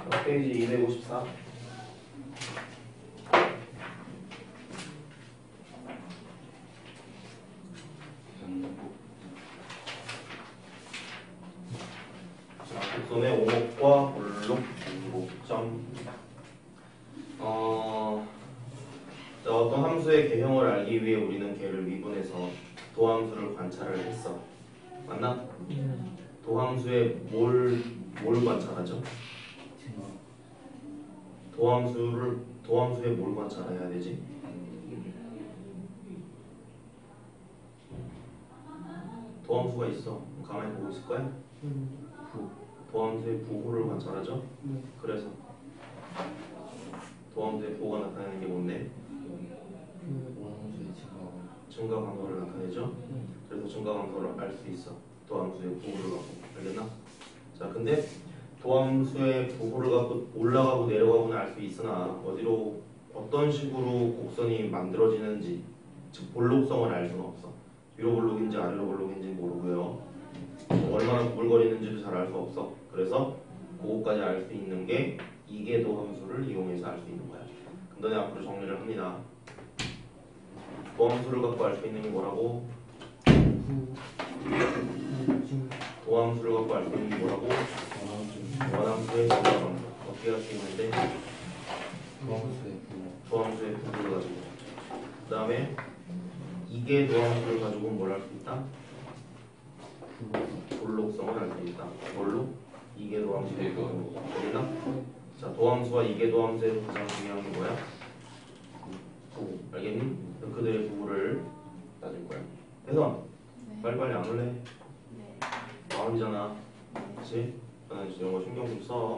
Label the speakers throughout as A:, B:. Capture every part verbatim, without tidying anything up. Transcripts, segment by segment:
A: 페이지 이백오십사. 자, 곡선의 오목과 볼록 목점. 어, 자, 어떤 함수의 개형을 알기 위해 우리는 걔를 미분해서 도함수를 관찰을 했어. 맞나?
B: 음.
A: 도함수의 뭘, 뭘 관찰하죠? 도함수를, 도함수에 뭘 관찰해야 되지? 도함수가 있어. 가만히 보고 있을 거야?
B: 음.
A: 도함수의 부호를 관찰하죠?
B: 네.
A: 그래서 도함수의 부호가 나타내는 게 뭔데?
B: 그
A: 증가 강도를 나타내죠?
B: 음.
A: 그래서 증가 강도를 알 수 있어. 도함수의 부호를 갖고. 알겠나? 자, 근데 도함수의 부호를 갖고 올라가고 내려가고는 알 수 있으나 어디로 어떤 식으로 곡선이 만들어지는지, 즉 볼록성을 알 수는 없어. 위로 볼록인지 아래로 볼록인지 모르고요. 얼마나 구불거리는지도 잘 알 수 없어. 그래서 그거까지 알 수 있는 게 이계도 함수를 이용해서 알 수 있는 거야. 그럼 너네 앞으로 정리를 합니다. 도함수를 갖고 알 수 있는 게 뭐라고? 도함수를 갖고 알 수 있는 게 뭐라고? 원함수의 증가함수. 어떻게 할 수 있는데? 도함수의 부호를 가지고. 그 다음에 이계 도함수를 가지고 뭘 할 수 있다? 볼록성을 알 수 있다. 뭘로? 이계 도함수의 부호. 알겠나? 자, 도함수와 이계 도함수의 가장 중요한 게 뭐야? 부호. 알겠니? 그들의 부호를 따질 거야. 혜선,
C: 네.
A: 빨리빨리 안 올래?
C: 네.
A: 마음이잖아. 그치? 저는 이런 거 신경 좀 써.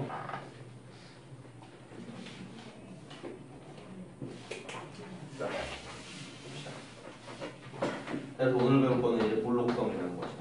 A: 자, 봅시다. 그래서 오늘 배울 거는 이제 볼록성이라는 것이다.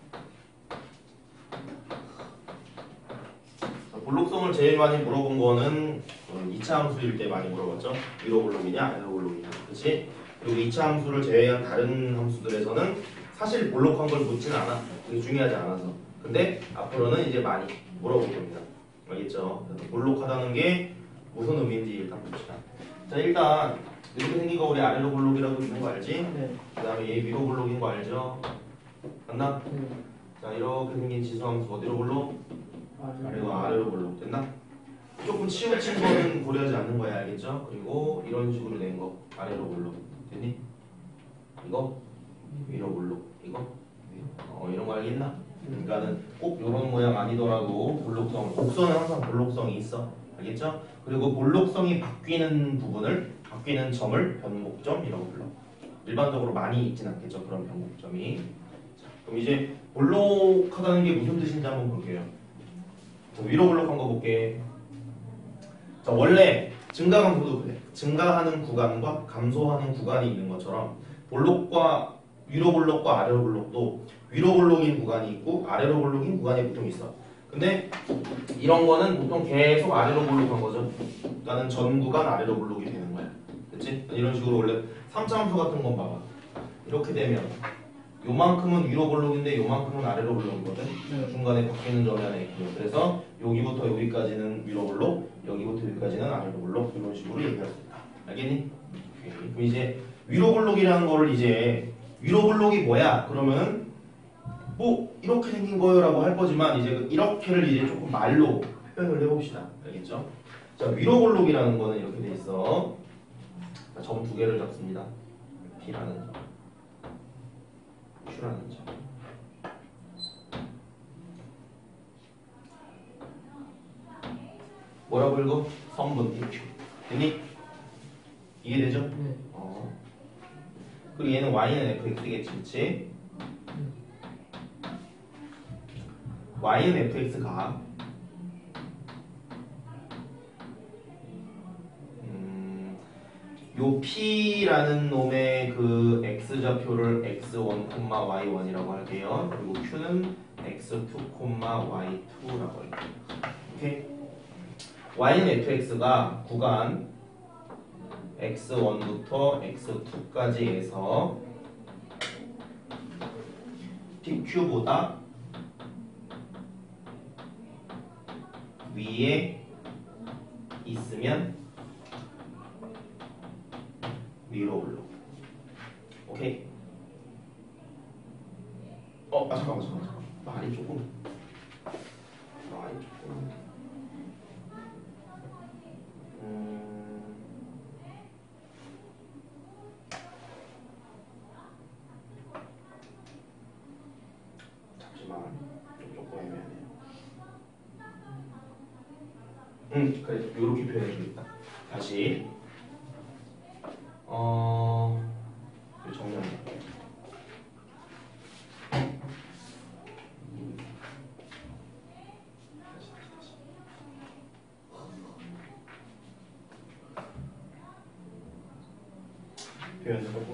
A: 자, 볼록성을 제일 많이 물어본 거는 이 차 함수일 때 많이 물어봤죠? 위로 볼록이냐, 아래로 볼록이냐. 그치? 그리고 이 차 함수를 제외한 다른 함수들에서는 사실 볼록한 걸 묻지는 않아. 그게 중요하지 않아서. 근데 앞으로는 이제 많이 물어볼 겁니다. 알겠죠? 그래서 볼록하다는 게 무슨 의미인지 일단 봅시다. 자, 일단 이렇게 생긴 거 우리 아래로 볼록이라고 있는 거 알지?
B: 네.
A: 그 다음에 얘 위로 볼록인 거 알죠? 맞나?
B: 네.
A: 자, 이렇게 생긴 지수함수 어디로 볼록? 아래로 아래로 볼록. 됐나? 조금 치우친 거는 고려하지 않는 거야. 알겠죠? 그리고 이런 식으로 된 거 아래로 볼록. 됐니? 이거 위로 볼록. 이거 어, 이런 거 알겠나? 그러니까는 꼭 이런 모양 아니더라도 볼록성, 곡선은 항상 볼록성이 있어. 알겠죠? 그리고 볼록성이 바뀌는 부분을, 바뀌는 점을 변곡점이라고 불러. 일반적으로 많이 있진 않겠죠, 그런 변곡점이. 자, 그럼 이제 볼록하다는 게 무슨 뜻인지 한번 볼게요. 자, 위로 볼록한 거 볼게. 자, 원래 증가감소도 그래. 증가하는 구간과 감소하는 구간이 있는 것처럼 볼록과 위로 볼록과 아래로 볼록도 위로 볼록인 구간이 있고 아래로 볼록인 구간이 보통 있어. 근데 이런 거는 보통 계속 아래로 볼록한 거죠. 그러니까는 전 구간 아래로 볼록이 되는 거야. 그치? 이런 식으로 원래 삼차함수 같은 건 봐봐. 이렇게 되면 요만큼은 위로 볼록인데 요만큼은 아래로 볼록이거든.
B: 네.
A: 중간에 바뀌는 점이 하나 있고요. 그래서 여기부터 여기까지는 위로 볼록, 여기부터 여기까지는 아래로 볼록, 이런 식으로 얘기할 수 있다. 알겠니? 오케이. 그럼 이제 위로 볼록이라는 거를 이제 위로 볼록이 뭐야? 그러면 뭐 이렇게 생긴 거요라고 할 거지만 이제 이렇게를 이제 조금 말로 표현을 해봅시다. 알겠죠? 자, 위로 볼록이라는 거는 이렇게 돼 있어. 점 두 개를 잡습니다. P라는 점, Q라는 점. 뭐라고 읽어? 선분 Q. 됐니? 이해되죠?
B: 네.
A: 어. 그리고 얘는 Y는 fx겠지, 그치? Y는 fx가 음, 요 P라는 놈의 그 x좌표를 엑스 원, 와이 원이라고 할게요. 그리고 Q는 엑스 투, 와이 투라고 할게요. 오케이? Y는 fx가 구간 엑스 원부터 엑스 투까지 해서 피큐보다 위에 있으면 위로 올라. 오케이. 어, 아 잠깐만 잠깐만 잠깐만. 말이 조금 말이 조금 음 잠시만 좀 조금 애매하네요. 음 그래 요렇게 표현해 주겠다. 다시 어 정리할게요. 표현을 조금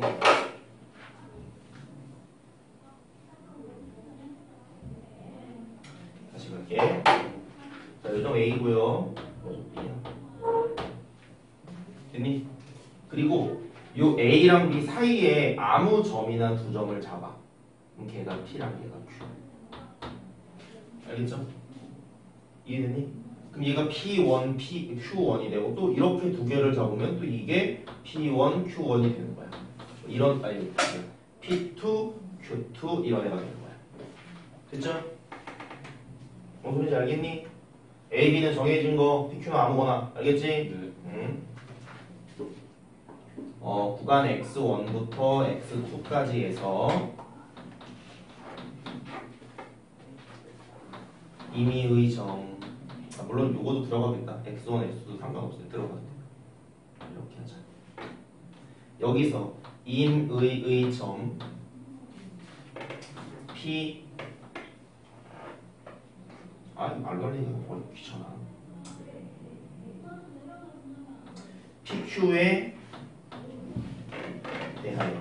A: 다시 갈게. 자, 요점 A고요. 됐니? 그리고 요 A랑 B 사이에 아무 점이나 두 점을 잡아. 그럼 걔가 P랑 얘가 Q. 알겠죠? 이해됐니? 그럼 얘가 피 원, P, 큐 원이 되고 또 이렇게 두 개를 잡으면 또 이게 피 원, 큐 원이 되는 거야. 이런 아니 피 투, 큐 투 이런 애가 되는 거야. 됐죠? 뭔 소리인지 알겠니? A, B는 정해진 거, 피, 큐는 아무거나. 알겠지? 네. 음. 어, 구간 엑스 원부터 엑스 투까지 해서 임의의 점. 아, 물론 요거도 들어가겠다. 엑스 원, 엑스 투도 상관없어요. 들어가도 돼. 이렇게 하자. 여기서 임의의 점 P 아, 말로 하려니까 머리 귀찮아. 피큐에 대하여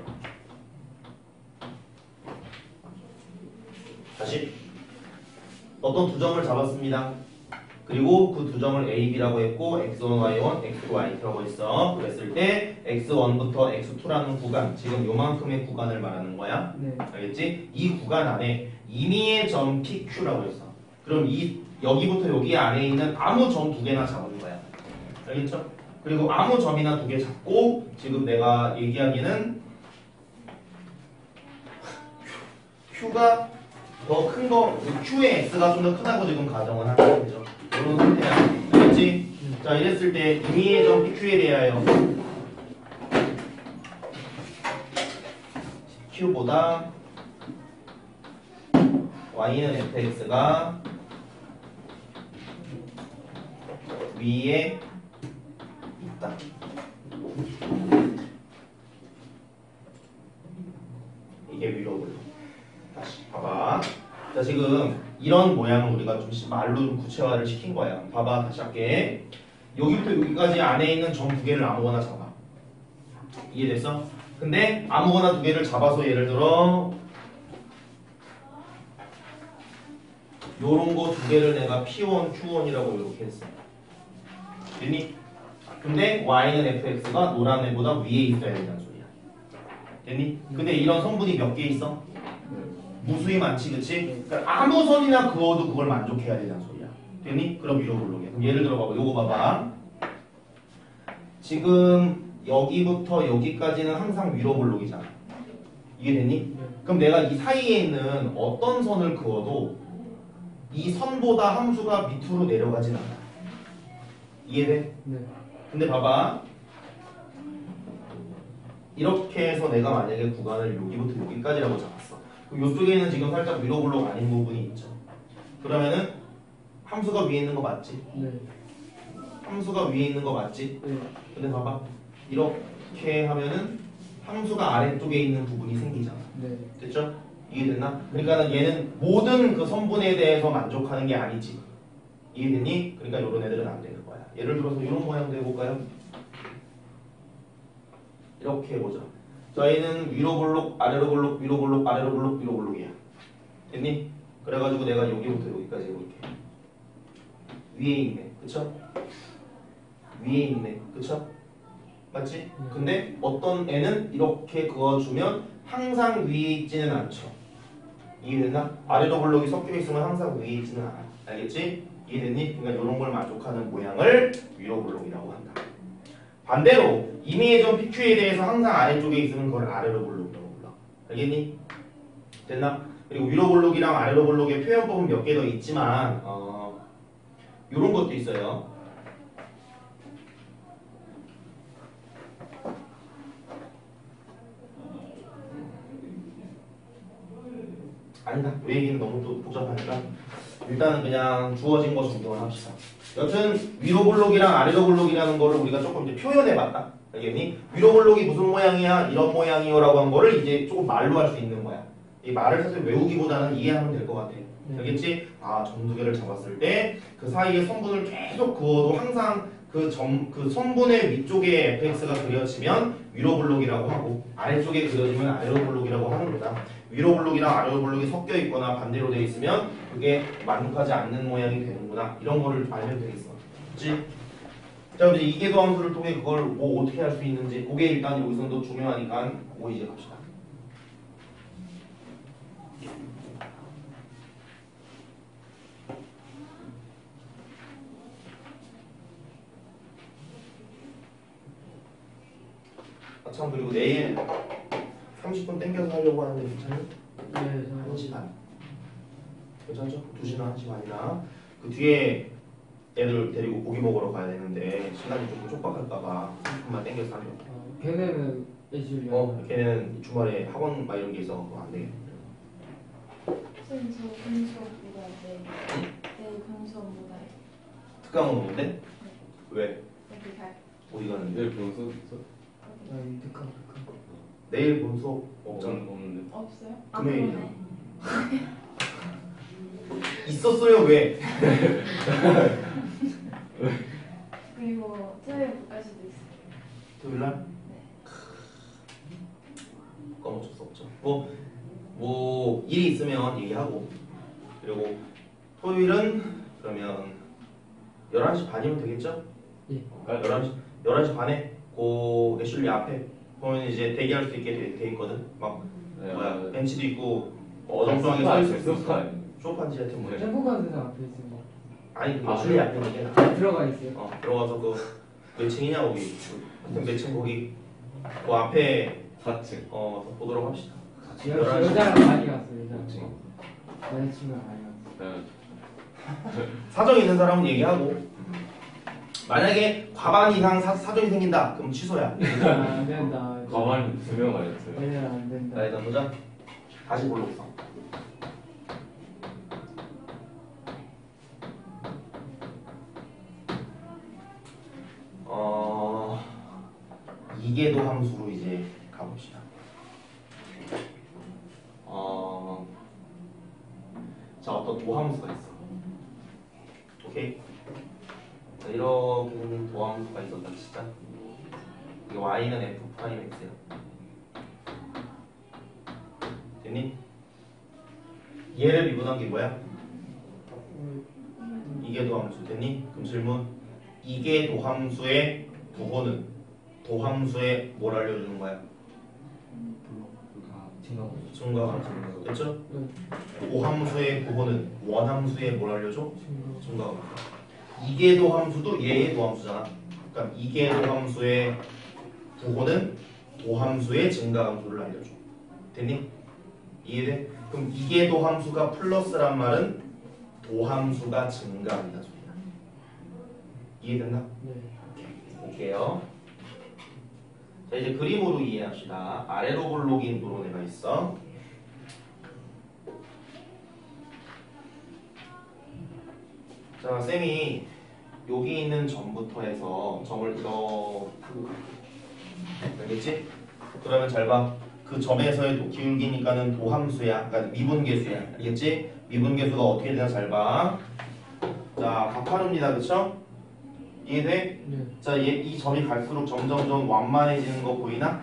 A: 다시 어떤 두 점을 잡았습니다. 그리고 그 두 점을 A, B라고 했고 엑스 원, 와이 원, 엑스 투, 와이 투라고 했어. 그랬을 때 엑스 원부터 엑스 투라는 구간, 지금 요만큼의 구간을 말하는 거야. 네. 알겠지? 이 구간 안에 임의의 점 피큐라고 했어. 그럼 이 여기부터 여기 안에 있는 아무 점 두 개나 잡은 거야. 알겠죠? 그리고 아무 점이나 두 개 잡고 지금 내가 얘기하기는 Q가 더 큰 거, Q의 X가 좀 더 크다고 지금 가정을 하는 거죠. 이런 상태야. 알겠지? 자, 이랬을 때 임의의 점 피큐에 대하여 Q보다 Y는 에프엑스가 위에 있다. 이게 위로 올라. 다시 봐봐. 자, 지금 이런 모양을 우리가 좀 말로 좀 구체화를 시킨 거야. 봐봐, 다시 할게. 여기부터 여기까지 안에 있는 점 두 개를 아무거나 잡아. 이해됐어? 근데 아무거나 두 개를 잡아서 예를 들어 요런 거 두 개를 내가 피 원, 큐 원이라고 이렇게 했어. 됐니? 근데 Y는 에프엑스가 노란 애보다 위에 있어야 된다는 소리야. 됐니? 근데 이런 성분이 몇 개 있어? 무수히 많지, 그치? 그러니까 아무 선이나 그어도 그걸 만족해야 된다는 소리야. 됐니? 그럼 위로 올라오게. 그럼 예를 들어 봐봐. 요거 봐봐. 지금 여기부터 여기까지는 항상 위로 올라오기잖아. 이해됐니? 그럼 내가 이 사이에 있는 어떤 선을 그어도 이 선보다 함수가 밑으로 내려가진 않아. 이해돼? 네. 근데 봐봐. 이렇게 해서 내가 만약에 구간을 여기부터 여기까지라고 잡았어. 그럼 이쪽에는 지금 살짝 위로 블록 아닌 부분이 있죠. 그러면은 함수가 위에 있는 거 맞지? 네. 함수가 위에 있는 거 맞지? 네. 근데 봐봐. 이렇게 하면은 함수가 아래쪽에 있는 부분이 생기잖아. 네. 됐죠? 이해됐나? 그러니까 얘는 모든 그 선분에 대해서 만족하는 게 아니지. 이해됐니? 그러니까 이런 애들은 안 되는 거야. 예를 들어서 이런 모양도 해볼까요? 이렇게 해보자. 자, 얘는 위로 블록, 아래로 블록, 위로 블록, 아래로 블록, 위로 블록이야. 됐니? 그래가지고 내가 여기부터 여기까지 해볼게. 위에 있네. 그쵸? 위에 있네. 그쵸? 맞지? 근데 어떤 애는 이렇게 그어주면 항상 위에 있지는 않죠. 이해됐나? 아래로 블록이 섞여 있으면 항상 위에 있지는 않아. 알겠지? 이해됐니? 그러니까 이런 걸 만족하는 모양을 위로 볼록이라고 한다. 반대로 이미에전 피큐에 대해서 항상 아래쪽에 있으면 그걸 아래로 볼록이라고 불러. 알겠니? 됐나? 그리고 위로 볼록이랑 아래로 볼록의 표현법은 몇 개 더 있지만 어, 이런 것도 있어요. 아니다. 우리 얘기는 너무 또 복잡하니까 일단은 그냥 주어진 거 정도만 합시다. 여튼 위로 볼록이랑 아래로 볼록이라는 거를 우리가 조금 이제 표현해봤다. 알겠니? 위로 볼록이 무슨 모양이야? 이런 모양이요 라고 한 거를 이제 조금 말로 할 수 있는 거야. 이 말을 사실 외우기보다는 이해하면 될 것 같아. 알겠지? 아, 점 두 개를 잡았을 때 그 사이에 선분을 계속 그어도 항상 그 점, 그 선분의 위쪽에 에프엑스가 그려지면 위로 볼록이라고 하고 아래쪽에 그려지면 아래로 볼록이라고 하는 거다. 위로 볼록이랑 아래로 볼록이 섞여 있거나 반대로 되어 있으면 그게 만족하지 않는 모양이 되는구나. 이런 거를 알면 되겠어. 그렇지? 자, 이제 이계도 함수를 통해 그걸 뭐 어떻게 할 수 있는지 그게 일단 여기서 더 중요하니까 그거 이제 갑시다. 아, 참 그리고 내일 삼십 분 땡겨서 하려고 하는데 괜찮니?
B: 네,
A: 한 시 반. 괜찮죠? 두 시나 한 시 반이나 그 뒤에 애들 데리고 고기 먹으러 가야 되는데 시간이 조금 촉박할까봐 삼십 분만 땡겨서 하려고.
B: 어, 걔네는 예술이야.
A: 어, 걔는 주말에 학원 막 이런 게 있어서 그거 안 되겠네.
C: 선생님 저 공수업보다 내일 내일 공수업보다
A: 특강은 뭔데? 왜?
C: 어디 갈?
A: 어디 가는데?
D: 내일 본 수업 있어?
B: 아, 이 특강 특강.
A: 내일 본 수업 없잖아.
D: 없잖아. 없는데.
C: 없어요?
A: 금요일이야. 있었어요 왜?
C: 그리고 토요일 못 갈 수도 있어요.
A: 토요일 날?
C: 네.
A: 그건 어쩔 수 없죠. 뭐, 뭐 일이 있으면 얘기하고 그리고 토요일은 그러면 열한 시 반이면 되겠죠?
B: 예.
A: 어, 열한 시, 열한 시 반에 고 애슐리 앞에 보면 이제 대기할 수 있게 돼, 돼 있거든. 막
D: 네,
A: 뭐야
D: 아,
A: 벤치도 있고 어정쩡하게 서 있을 수 있어.
D: 소파.
A: 쇼파인지 하여튼 뭐
B: 행복한 세상 앞에 있습니다.
A: 아니 그
D: 아,
A: 애슐리 앞에 있는 게 나.
B: 들어가 있어요.
A: 어 들어가서 그 몇 층이냐 거기 하여튼 몇 층 거기 그 앞에
D: 사 층.
A: 어 보도록 합시다.
B: 여,
A: 열한 시.
B: 여자랑 많이 갔어요. 여자랑.
D: 층.
B: 여자친구랑 많이 갔어요.
D: 네.
A: 사정 있는 사람은 얘기하고 만약에 과반 이상 사, 사정이 생긴다 그럼 취소야.
B: 아, 안 된다.
D: 가만히 두명 아니었어요?
B: 얘는 안 된다.
A: 나 일단 보자. 다시 볼록성. 어 이계도 함수로 이제 가봅시다. 어, 자 어떤 도함수가 있어. 오케이. 자, 이렇게 생긴 도함수가 있었다 진짜. 이 y는 f 프라임 x야. 됐니? 얘를 미분한 게 뭐야? 이게 도함수 됐니? 그럼 질문. 이게 도함수의 부호는 도함수에 뭘 알려주는 거야? 증가함수. 됐죠? 도함수의 부호는 원함수에 뭘 알려줘? 증가함수. 이게 도함수도 얘의 도함수잖아. 그러니까 이게 도함수의 부호는 도함수의 증가함수를 알려줘. 됐니? 이해돼? 그럼 이게 도함수가 플러스란 말은 도함수가 증가한다 소리야. 이해됐나?
B: 네.
A: 볼게요. 자 이제 그림으로 이해합시다. 아래로 볼록인 도로네가 있어. 자 쌤이 여기 있는 점부터 해서 점을 이렇게 알겠지? 그러면 잘 봐. 그 점에서의 도, 기울기니까는 도함수야. 그러니까 미분계수야. 알겠지? 미분계수가 어떻게 되나 잘 봐. 자 가파릅니다. 그쵸? 이해돼?
B: 네.
A: 자, 얘, 이 점이 갈수록 점점점 완만해지는 거 보이나?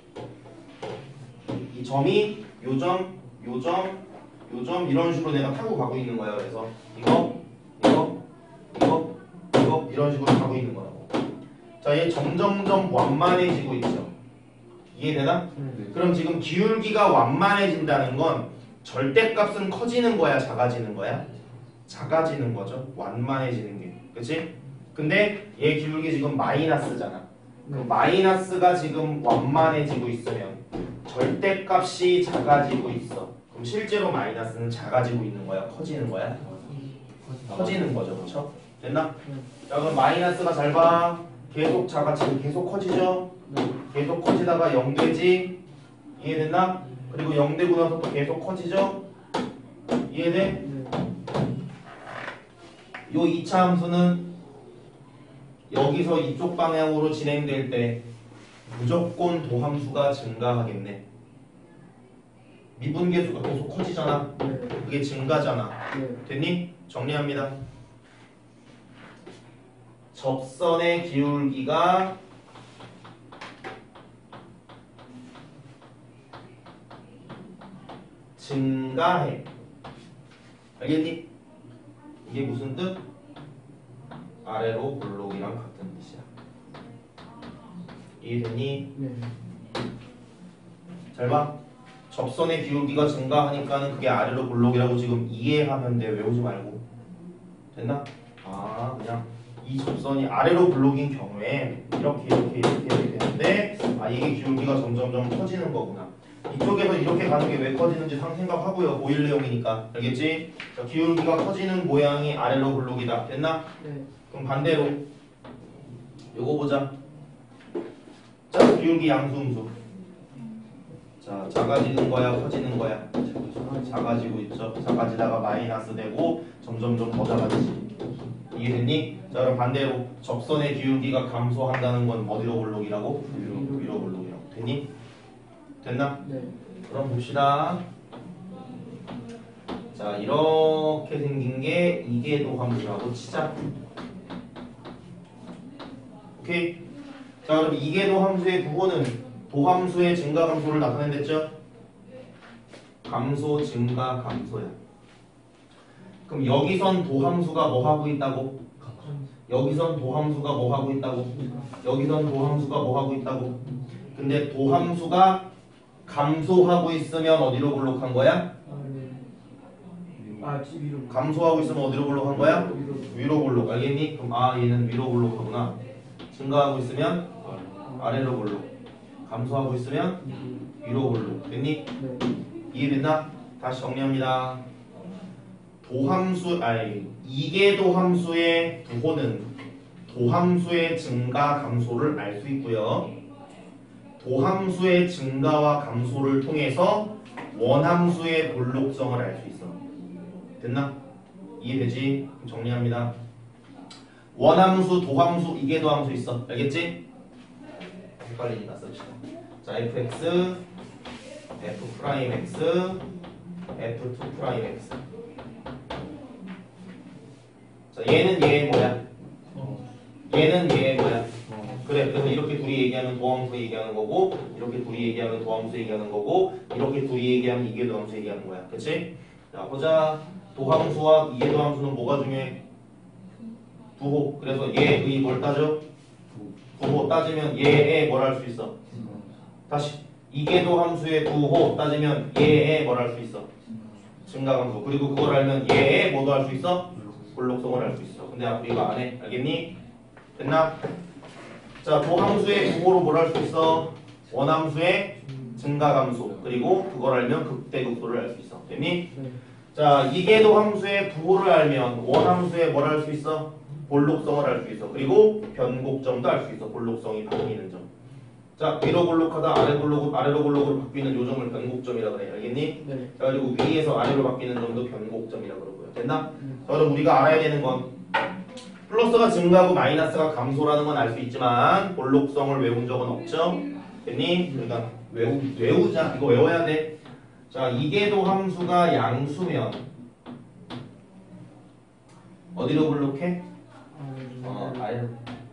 A: 이 점이 요 점, 요 점, 요 점 이런 식으로 내가 타고 가고 있는 거야. 그래서 이거, 이거, 이거, 이거 이런 식으로 가고 있는 거라고. 자, 얘 점점점 완만해지고 있죠. 이해되나?
B: 네.
A: 그럼 지금 기울기가 완만해진다는 건 절대값은 커지는 거야, 작아지는 거야? 작아지는 거죠. 완만해지는 게. 그치? 근데 얘 기울기 지금 마이너스잖아. 그 마이너스가 지금 완만해지고 있으면 절대값이 작아지고 있어. 그럼 실제로 마이너스는 작아지고 있는 거야? 커지는 거야? 커지는 거죠. 그렇죠? 됐나? 자 그럼 마이너스가 잘 봐. 계속 작아지고 계속 커지죠? 계속 커지다가 영 되지? 이해됐나? 그리고 영 되고 나서 또 계속 커지죠? 이해돼? 요 이 차 함수는 여기서 이쪽 방향으로 진행될 때 무조건 도함수가 증가하겠네. 미분계수가 계속 커지잖아. 그게 증가잖아. 됐니? 정리합니다. 접선의 기울기가 증가해. 알겠니? 이게 무슨 뜻? 아래로 볼록이랑 같은 뜻이야. 이해됐니?
B: 네.
A: 잘 봐. 접선의 기울기가 증가하니까는 그게 아래로 볼록이라고 지금 이해하면 돼. 외우지 말고. 됐나? 아 그냥 이 접선이 아래로 볼록인 경우에 이렇게 이렇게 이렇게 이렇게 되는데 아 이게 기울기가 점점점 커지는 거구나. 이쪽에서 이렇게 가는 게 왜 커지는지 상 생각하고요. 오일 내용이니까. 알겠지? 자, 기울기가 커지는 모양이 아래로 볼록이다. 됐나?
B: 네.
A: 그럼 반대로 요거 보자. 자, 기울기 양수음수. 자, 작아지는 거야, 커지는 거야? 작아지고 있죠. 작아지다가 마이너스 되고 점점점 더 작아지지. 이해됐니? 자, 그럼 반대로 접선의 기울기가 감소한다는 건 어디로 볼록이라고? 위로, 위로 볼록이라고. 됐니? 됐나?
B: 네.
A: 그럼 봅시다. 자, 이렇게 생긴 게 이계도 함수라고 치자. 오케이. 자, 그럼 이계도 함수의 부호는 도함수의 증가 감소를 나타낸댔죠? 감소, 증가, 감소야. 그럼 여기선 도함수가 뭐 하고 있다고? 여기선 도함수가 뭐 하고 있다고? 여기선 도함수가 뭐 하고 있다고? 근데 도함수가 감소하고 있으면 어디로 볼록한 거야?
B: 아, 위로.
A: 감소하고 있으면 어디로 볼록한 거야?
B: 위로.
A: 위로 볼록. 알겠니? 그럼 아 얘는 위로 볼록하구나. 증가하고 있으면 아래로 볼록. 감소하고 있으면 위로 볼록. 됐니?
B: 네.
A: 이해됐나? 다시 정리합니다. 도함수 아니 이계도함수의 부호는 도함수의 증가 감소를 알 수 있고요. 도함수의 증가와 감소를 통해서 원함수의 볼록성을 알 수 있어. 됐나? 이해되지? 그럼 정리합니다. 원함수, 도함수, 이계도함수 있어. 알겠지? 헷갈리니까 씁시다. 자, fx, f'x, 에프 투 프라임 엑스. 자, 얘는 얘의 뭐야? 얘는 얘의 뭐야? 그래, 그래서 이렇게 둘이 얘기하면 도함수 얘기하는 거고, 이렇게 둘이 얘기하면 도함수 얘기하는 거고, 이렇게 둘이 얘기하면 이계도함수 얘기하는 거야. 그치? 자, 보자. 도함수와 이계도함수는 뭐가 중요해? 부호. 그래서 얘의 뭘 따져? 부호 따지면 얘의 뭘 할 수 있어? 다시. 이계도함수의 부호 따지면 얘의 뭘 할 수 있어? 증가감소. 그리고 그걸 알면 얘의 뭐도 할 수 있어? 볼록성을 알 수 있어. 근데 앞으로 이거 안 해. 알겠니? 됐나? 자, 도함수의 부호로 뭘 할 수 있어? 원함수의 증가감소. 그리고 그걸 알면 극대극소를 알 수 있어. 됐니?
B: 네.
A: 자, 이계도함수의 부호를 알면 원함수의 뭘 할 수 있어? 볼록성을 알 수 있어. 그리고 변곡점도 알 수 있어. 볼록성이 바뀌는 점. 자, 위로 볼록하다 아래 볼록, 아래로 볼록으로 바뀌는 요점을 변곡점이라고 그래. 알겠니?
B: 네.
A: 자, 그리고 위에서 아래로 바뀌는 점도 변곡점이라고 그러고요. 됐나? 자, 그럼 우리가 알아야 되는 건 플러스가 증가하고 마이너스가 감소라는 건 알 수 있지만 볼록성을 외운 적은 없죠? 됐니? 그러니까 외우, 외우자. 이거 외워야 돼. 자, 이계도 함수가 양수면 어디로 볼록해? 어, 아래.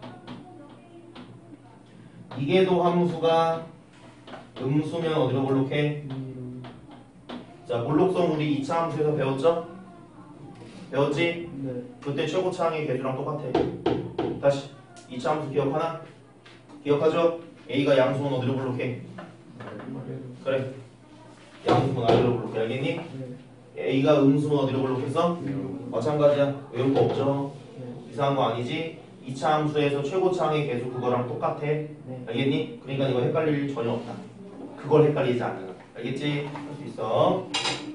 A: 이계도 함수가 음수면 어디로 볼록해? 자, 볼록성 우리 이 차 함수에서 배웠죠? 배웠지?
B: 네.
A: 그때 최고차항의 개수랑 똑같아. 다시 이 차 함수 기억하나? 기억하죠? A가 양수면 어디로 볼록해? 그래. 양수면 아래로 볼록해. 알겠니?
B: 네.
A: A가 음수면 어디로 볼록했어? 마찬가지야. 외울 거 없죠?
B: 네.
A: 이상한 거 아니지? 이 차 함수에서 최고차항의 계수 그거랑 똑같아.
B: 네.
A: 알겠니? 그러니까 이거 헷갈릴 일 전혀 없다. 그걸 헷갈리지 않는. 알겠지? 할 수 있어.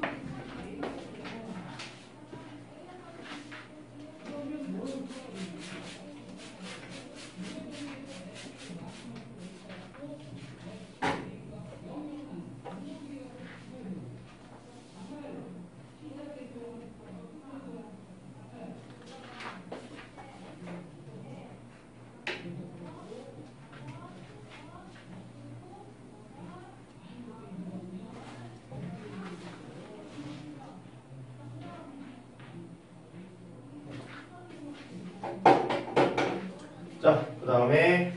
A: 자, 그 다음에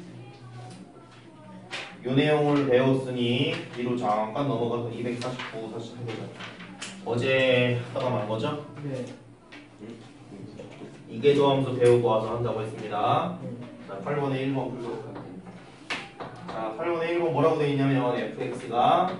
A: 요 내용을 배웠으니 뒤로 잠깐 넘어가서 이백사십구, 사십팔 보자. 어제 하다가 만 거죠?
B: 네.
A: 이계조함수 배우고 와서 한다고 했습니다.
B: 네.
A: 자, 팔 번에 일 번 풀도록 할게요. 자, 팔 번에 일 번 뭐라고 되어 있냐면 fx가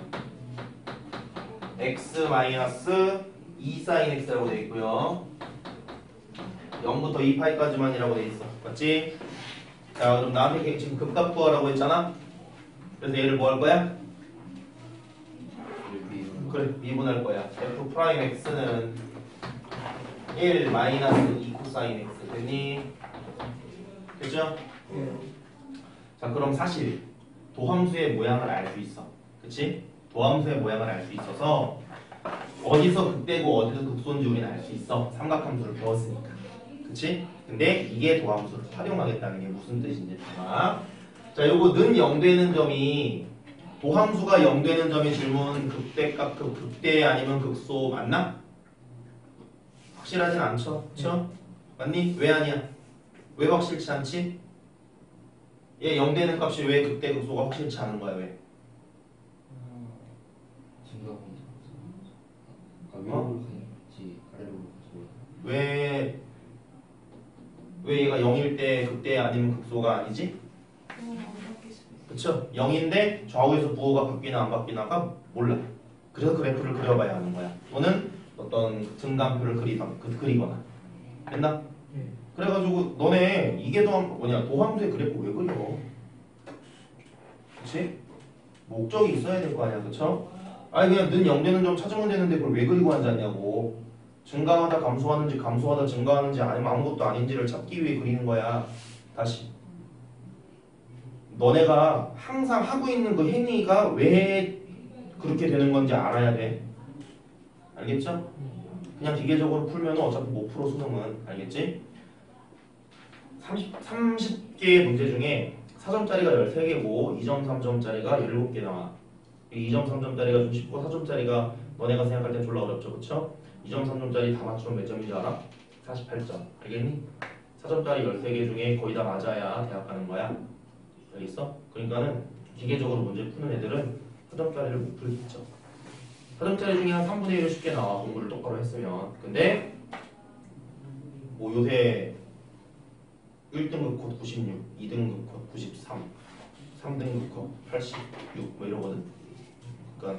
A: x 마이너스 이 사인 x라고 되어 있고요. 영부터 이 파이까지만이라고 되어 있어. 맞지? 자, 그럼 나한테 지금 극값 구하라고 했잖아? 그래서 얘를 뭐 할 거야? 그래, 미분할 거야. f 프라임 x는 일 마이너스 이 코사인 x 되니? 됐죠?
B: 네.
A: 자, 그럼 사실 도함수의 모양을 알 수 있어. 그치? 도함수의 모양을 알 수 있어서 어디서 극대고 어디서 극소인지 우리는 알 수 있어. 삼각함수를 배웠으니까. 그치? 근데 이게 도함수를 활용하겠다는 게 무슨 뜻인지 봐봐. 자, 요거 는 영 되는 점이 도함수가 영 되는 점이 질문 극대값 극, 극대 아니면 극소 맞나? 확실하진 않죠? 그쵸? 맞니? 왜 아니야? 왜 확실치 않지? 얘 영 되는 값이 왜 극대 극소가 확실치 않은 거야? 왜? 어? 왜, 왜 얘가 영일 때 극대 아니면 극소가 아니지? 그쵸? 영인데 좌우에서 부호가 바뀌나 안 바뀌나가 몰라. 그래서 그래프를 그려봐야 하는 거야. 또는 어떤 증감표를 그리다, 그, 그리거나. 됐나?
B: 네.
A: 그래가지고 너네 이게 도함 뭐냐 도함수의 그래프 왜 그려? 그치? 목적이 있어야 될 거 아니야, 그쵸? 아니 그냥 는 영 되는 점 찾으면 되는데 그걸 왜 그리고 앉았냐고. 증가하다 감소하는지 감소하다 증가하는지 아니면 아무것도 아닌지를 찾기 위해 그리는 거야. 다시 너네가 항상 하고 있는 그 행위가 왜 그렇게 되는 건지 알아야 돼. 알겠죠? 그냥 기계적으로 풀면 어차피 못 풀어 수능은. 알겠지? 삼십, 삼십 개의 문제 중에 사 점짜리가 열세 개고 이 점 삼 점짜리가 열일곱 개 나와. 이 점 삼 점짜리가 좀 쉽고 사 점짜리가 너네가 생각할 때 졸라 어렵죠. 그쵸? 이 점 삼 점짜리 다 맞추면 몇 점인 줄 알아? 사십팔 점. 알겠니? 사 점짜리 열세 개 중에 거의 다 맞아야 대학 가는 거야. 알겠어? 그러니까는 기계적으로 문제 푸는 애들은 사 점짜리를 못 풀겠죠. 사 점짜리 중에 한 삼분의 일은 쉽게 나와. 공부를 똑바로 했으면. 근데 뭐 요새 일 등급 컷 구십육, 이 등급 컷 구십삼, 삼 등급 컷 팔십육 뭐 이러거든. 그러니까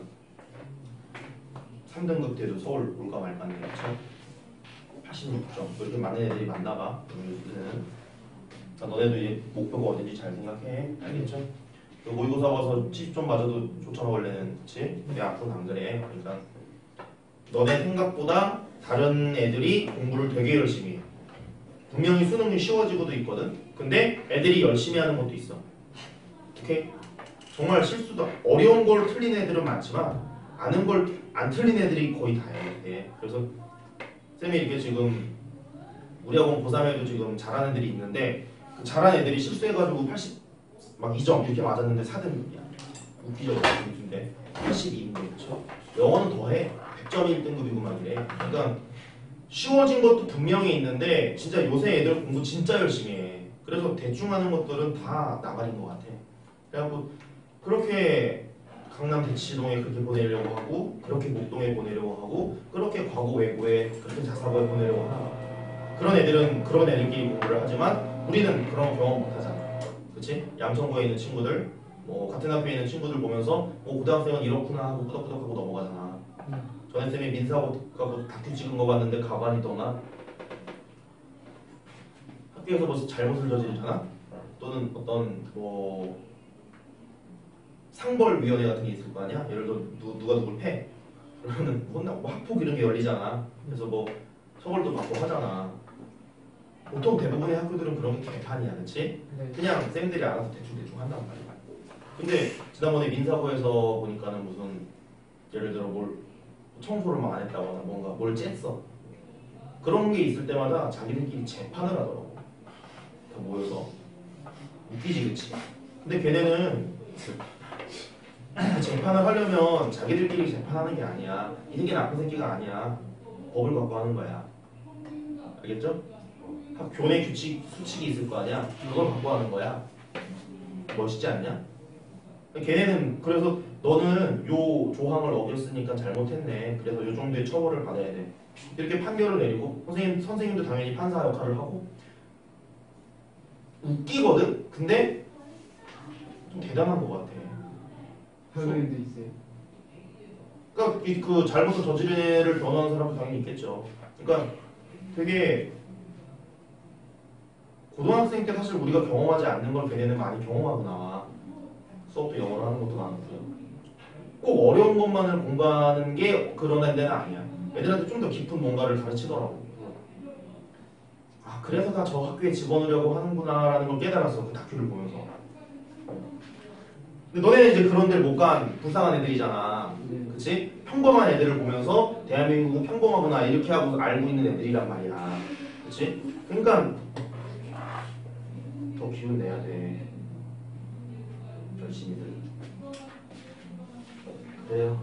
A: 삼 등급 돼도 서울 올까 말까네. 그쵸? 팔십육 점 뭐 이렇게 많은 애들이 많나봐. 요새는. 그러니까 너네도 이제 목표가 어딘지 잘 생각해. 알겠죠? 모의고사 와서 칠십 점 맞아도 좋잖아 원래는. 그치? 근데 앞으로는 안 그래. 그러니까 너네 생각보다 다른 애들이 공부를 되게 열심히 해. 분명히 수능이 쉬워지고도 있거든. 근데 애들이 열심히 하는 것도 있어. 오케이? 정말 실수도 어려운 걸 틀린 애들은 많지만 아는 걸 안 틀린 애들이 거의 다해. 그래서 쌤이 이렇게 지금 우리 학원 고삼에도 지금 잘하는 애들이 있는데 그 잘한 애들이 실수해가지고 팔십 막 이 점 이렇게 맞았는데 사 등급이야. 웃기죠? 웃긴데 팔십이인데 그쵸? 영어는 더해. 백 점이 일 등급이고만 이래. 그러니까 쉬워진 것도 분명히 있는데 진짜 요새 애들 공부 진짜 열심히 해. 그래서 대충 하는 것들은 다 나발인 것 같아. 그래갖고 그렇게 강남 대치동에 그렇게 보내려고 하고 그렇게 목동에 보내려고 하고 그렇게 과고 외고에 그렇게 자사고에 보내려고 하나. 그런 애들은 그런 애들끼리 공부를 하지만 우리는 그런 경험 못하잖아. 그치? 양천구에 있는 친구들 뭐 같은 학교에 있는 친구들 보면서 뭐 고등학생은 이렇구나 하고 끄덕끄덕하고 넘어가잖아. 전에 쌤이 민사하고 뭐 다큐 찍은 거 봤는데 가관이더만 학교에서 뭐 잘못을 저지르잖아? 또는 어떤 뭐 상벌위원회 같은 게 있을 거 아니야? 예를 들어 누, 누가 누굴 패 그러면 혼나 뭐 학폭 이런 게 열리잖아. 그래서 뭐 처벌도 받고 하잖아. 보통 대부분의 학교들은 그런 게 개판이야, 그렇지?
B: 네.
A: 그냥 쌤들이 알아서 대충 대충 한단 말이야. 근데 지난번에 민사고에서 보니까는 무슨 예를 들어 뭘 청소를 막 안 했다거나 뭔가 뭘 쬐어 그런 게 있을 때마다 자기들끼리 재판을 하더라고. 다 모여서 웃기지, 그치? 근데 걔네는 재판을 하려면 자기들끼리 재판하는 게 아니야. 이 새끼 나쁜 새끼가 아니야. 법을 갖고 하는 거야. 알겠죠? 학 교내 규칙, 수칙이 있을 거 아니야. 그걸 갖고 하는 거야. 멋있지 않냐? 걔네는 그래서 너는 요 조항을 어겼으니까 잘못했네. 그래서 요 정도의 처벌을 받아야 돼. 이렇게 판결을 내리고 선생님, 선생님도 당연히 판사 역할을 하고 웃기거든? 근데 좀 대단한 것 같아.
B: 변호인도 있어요.
A: 그러니까 이- 그 잘못을 저지른 애를 변호하는 사람도 당연히 있겠죠. 그러니까 되게 고등학생 때 사실 우리가 경험하지 않는 걸 걔네는 많이 경험하고 나와. 수업도 영어로 하는 것도 많고요. 꼭 어려운 것만을 공부하는 게 그런 애들은 아니야. 애들한테 좀 더 깊은 뭔가를 가르치더라고. 아 그래서 다 저 학교에 집어넣으려고 하는구나라는 걸 깨달았어. 그 다큐를 보면서. 근데 너네는 이제 그런 데를 못 간 불쌍한 애들이잖아.
B: 네.
A: 그치? 평범한 애들을 보면서 대한민국은 평범하구나 이렇게 하고 알고 있는 애들이란 말이야. 그치? 그러니까 더 기운 내야 돼. 열심히들. 그래요.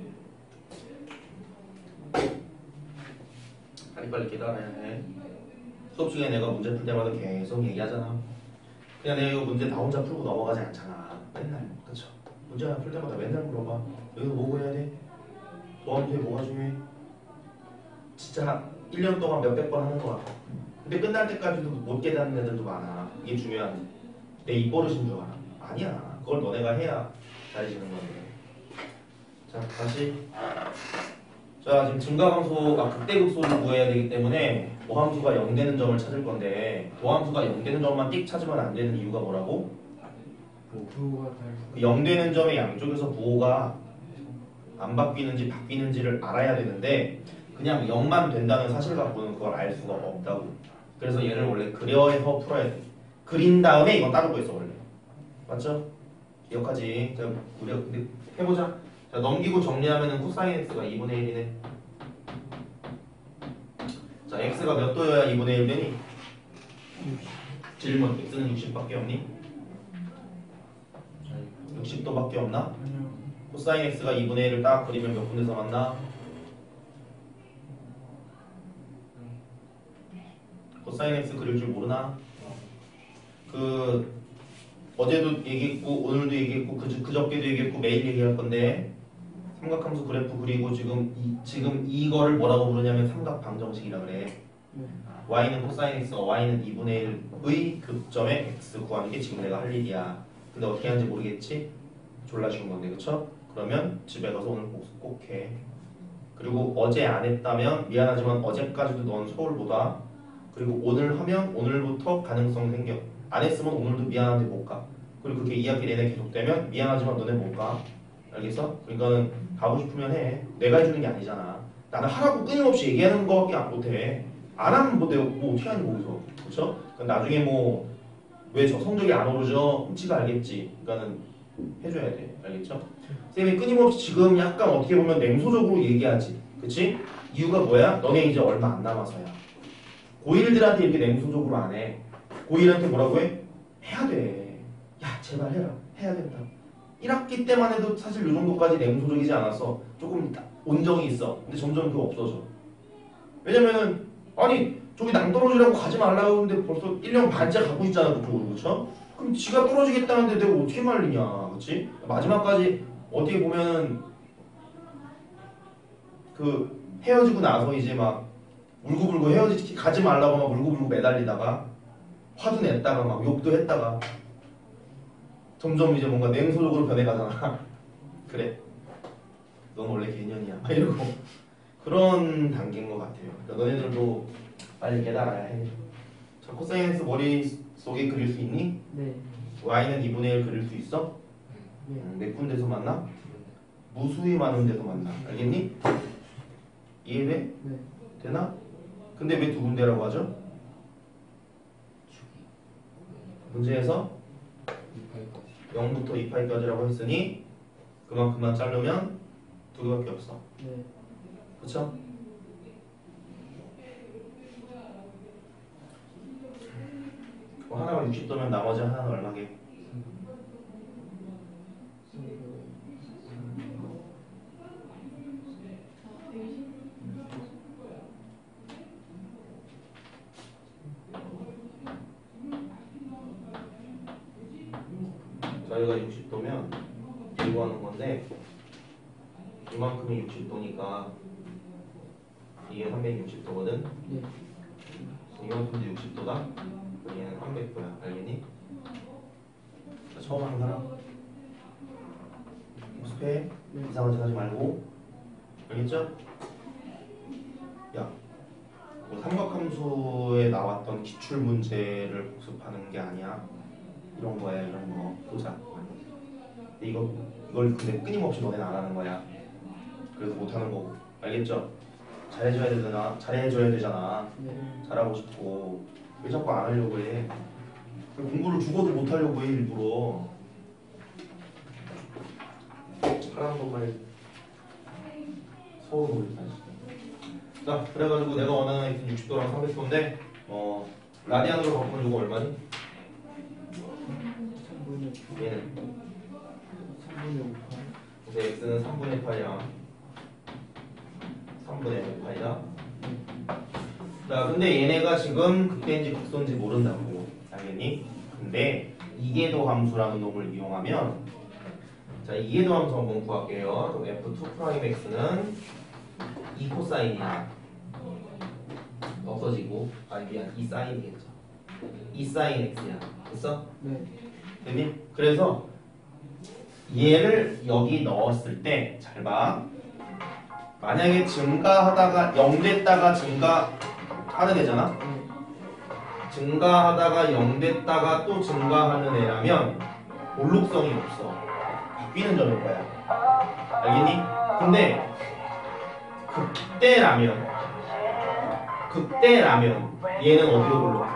A: 빨리빨리 깨달아야 해. 수업 중에 내가 문제 풀 때마다 계속 얘기하잖아. 그냥 내가 이거 문제 다 혼자 풀고 넘어가지 않잖아. 맨날. 그쵸? 문제 하나 풀 때마다 맨날 물어봐. 여기서 뭐 구해야 돼? 너한테 뭐가 중요해? 진짜 일 년 동안 몇백 번 하는 거야. 근데 끝날 때까지도 못 깨닫는 애들도 많아. 이게 중요한 내 입버릇인 줄 알아. 아니야. 그걸 너네가 해야 잘해지는 건데. 자 다시. 자 지금 증가함수, 아 극대극소를 구해야 되기 때문에 모함수가 영 되는 점을 찾을 건데 도함수가 영 되는 점만 띡 찾으면 안 되는 이유가 뭐라고?
B: 부호가 다르고.
A: 그 영 되는 점의 양쪽에서 부호가 안 바뀌는지 바뀌는지를 알아야 되는데 그냥 영만 된다는 사실 갖고는 그걸 알 수가 없다고. 그래서 얘를 원래 그려서 풀어야 돼. 그린 다음에 이건 따르고 있어 원래. 맞죠? 기억하지? 자, 우리가 근데 해보자. 자, 넘기고 정리하면은 코사인 x가 이분의 일이네. 자, x가 몇 도여야 이분의 일 되니? 질문. x는 육십밖에 없니? 육십 도밖에 없나?
B: 아니요.
A: 코사인 x가 이분의 일을 딱 그리면 몇 분에서 만나? 코사인 x 그릴 줄 모르나? 그 어제도 얘기했고 오늘도 얘기했고 그, 그저께도 얘기했고 매일 얘기할 건데 삼각함수 그래프 그리고 지금 이, 지금 이거를 뭐라고 부르냐면 삼각 방정식이라 그래.
B: 네.
A: y는 코사인 x가 y는 이분의 일의 극점의 x 구하는 게 지금 내가 할 일이야. 근데 어떻게 하는지 모르겠지? 졸라 쉬운 건데 그쵸? 그러면 집에 가서 오늘 복습 꼭 해. 그리고 어제 안 했다면 미안하지만 어제까지도 넌 서울 못 와. 그리고 오늘 하면 오늘부터 가능성 생겨. 안 했으면 오늘도 미안한데 못 가. 그리고 그게 이 학기 내내 계속되면 미안하지만 너네 못 가. 알겠어? 그러니까는 가고 싶으면 해. 내가 해주는 게 아니잖아. 나는 하라고 끊임없이 얘기하는 거밖에 안 못해. 안 하면 뭐 내가 뭐 어떻게 하는 거기서. 그렇죠? 나중에 뭐 왜 저 성적이 안 오르죠? 훔치가 알겠지. 그러니까는 해줘야 돼. 알겠죠? 쌤이 끊임없이 지금 약간 어떻게 보면 냉소적으로 얘기하지. 그치? 이유가 뭐야? 너네 이제 얼마 안 남아서야. 고일들한테 이렇게 냉소적으로 안 해. 고일한테 뭐라고 해? 해야 돼. 야 제발 해라. 해야 된다. 일 학기 때만 해도 사실 이 정도까지 냉소적이지 않았어. 조금 온정이 있어. 근데 점점 그거 없어져. 왜냐면은 아니 저기 낭떠러지라고 가지 말라고 하는데 벌써 일 년 반째 가고 있잖아 그쪽으로. 그쵸? 그럼 지가 떨어지겠다는데 내가 어떻게 말리냐. 그치? 마지막까지 어떻게 보면은 그 헤어지고 나서 이제 막 울고불고 헤어지지 가지 말라고 막 울고불고 매달리다가 화도 냈다가 막 욕도 했다가 점점 이제 뭔가 냉소적으로 변해가잖아. 그래 넌 원래 개년이야 막 이러고 그런 단계인 것 같아요. 그러니까 너네들도 빨리 깨달아야 해. 자, 코사인스 머릿속에 그릴 수 있니?
B: 네.
A: y는 이분의 일 그릴 수 있어?
B: 네.
A: 음, 몇 군데서 만나? 무수히 많은 데서 만나. 알겠니? 이해돼?
B: 네.
A: 되나? 근데 왜 두 군데라고 하죠? 문제에서 영부터 이 파이까지라고 했으니 그만큼만 자르면 두 개밖에 없어.
B: 네.
A: 그쵸? 뭐 하나가 육십 도면 나머지 하나는 얼마게? 저희가 육십 도면 이거 하는 건데 이만큼이 육십 도니까 이게 삼백육십 도거든.
B: 네.
A: 이만큼도 육십 도다. 얘는 삼백 도야. 알겠니? 자, 처음 하는 사람 연습해.
B: 네.
A: 이상한 짓 하지 말고. 알겠죠? 야, 뭐 삼각함수에 나왔던 기출 문제를 복습하는 게 아니야. 이런 거야, 이런 거. 보자. 근데 이거 이걸 근데 끊임없이 너네는 안 하는 거야. 그래서 못 하는 거고. 알겠죠? 잘해줘야 되잖아. 잘해줘야 되잖아.
B: 네.
A: 잘하고 싶고. 왜 자꾸 안 하려고 해? 공부를 죽어도 못 하려고 해, 일부러. 하라는 것만 서울 오겠다. 자, 그래가지고 내가 원하는 x는 육십 도랑 삼백 도인데 어 라디안으로 바꾸면 이거 얼마니?
B: 삼분의
A: 얘는
B: 삼분의 오 파이.
A: 그래서 x는 삼분의 파이랑 삼분의 오 파이다. 자, 근데 얘네가 지금 극대인지 극소인지 모른다고. 알겠니? 근데 이계도 함수라는 놈을 이용하면 자, 이계도 함수 한번 구할게요. 그럼 에프 투 프라임 x는 이 코사인이야. 없어지고 아니 미안 이 사인이겠죠. 이 사인 x야. 됐어?
B: 네.
A: 됐니? 그래서 얘를 여기 넣었을 때 잘 봐. 만약에 증가하다가 영 됐다가 증가하는 애잖아.
B: 네.
A: 증가하다가 영 됐다가 또 증가하는 애라면 몰록성이 없어. 바뀌는 점일 거야. 알겠니? 근데 극대라면 극대라면 얘는 어디로 몰록해?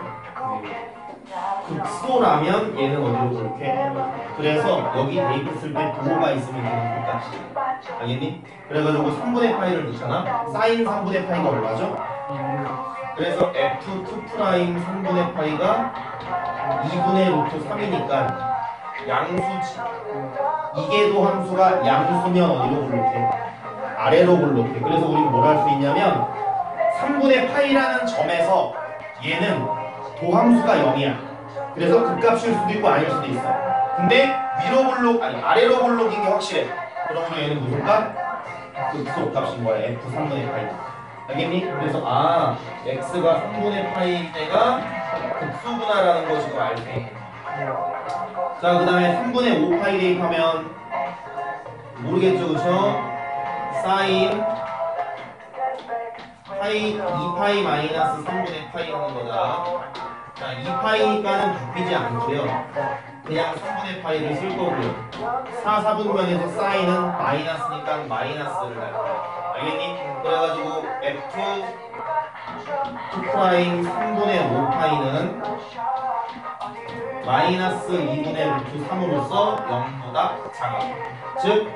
A: 극소라면 얘는 어디로 몰록해? 그래서 여기 대입했을 때 부호가 있으면 되는 값이. 알겠니? 그래가지고 삼분의 파이를 넣잖아. 사인 삼분의 파이가 얼마죠? 그래서 에프 투 프라임 삼분의 파이가 이분의 루트 삼이니까 양수지. 이계도 함수가 양수면 어디로 몰록해? 아래로 몰록해. 그래서 우리는 뭘 할 수 있냐면 삼분의 파이라는 점에서 얘는 도함수가 영이야. 그래서 극값일 수도 있고 아닐 수도 있어. 근데 위로 볼록 아니 아래로 볼록인 게 확실해. 그러면 얘는 무슨 값? 극소값인 거야. 에프 삼분의 파이. 알겠니? 그래서 아 x가 삼분의 파이일 때가 극소구나라는 것을 알 수 있는. 자, 그 다음에 삼분의 오 파이 대입하면 모르겠죠, 그쵸? 사인 파이 이 파이 마이너스 삼분의 파이 하는 거다. 자, 이 파이니까는 바뀌지 않고요. 그냥 삼분의 파이를 쓸 거고요. 사, 사분면에서 사인은 마이너스니까 마이너스를 할 거예요. 알겠니? 그래가지고 에프 투 프라임 삼분의 오 파이는 마이너스 이분의 루트 삼으로서 영보다 작아. 즉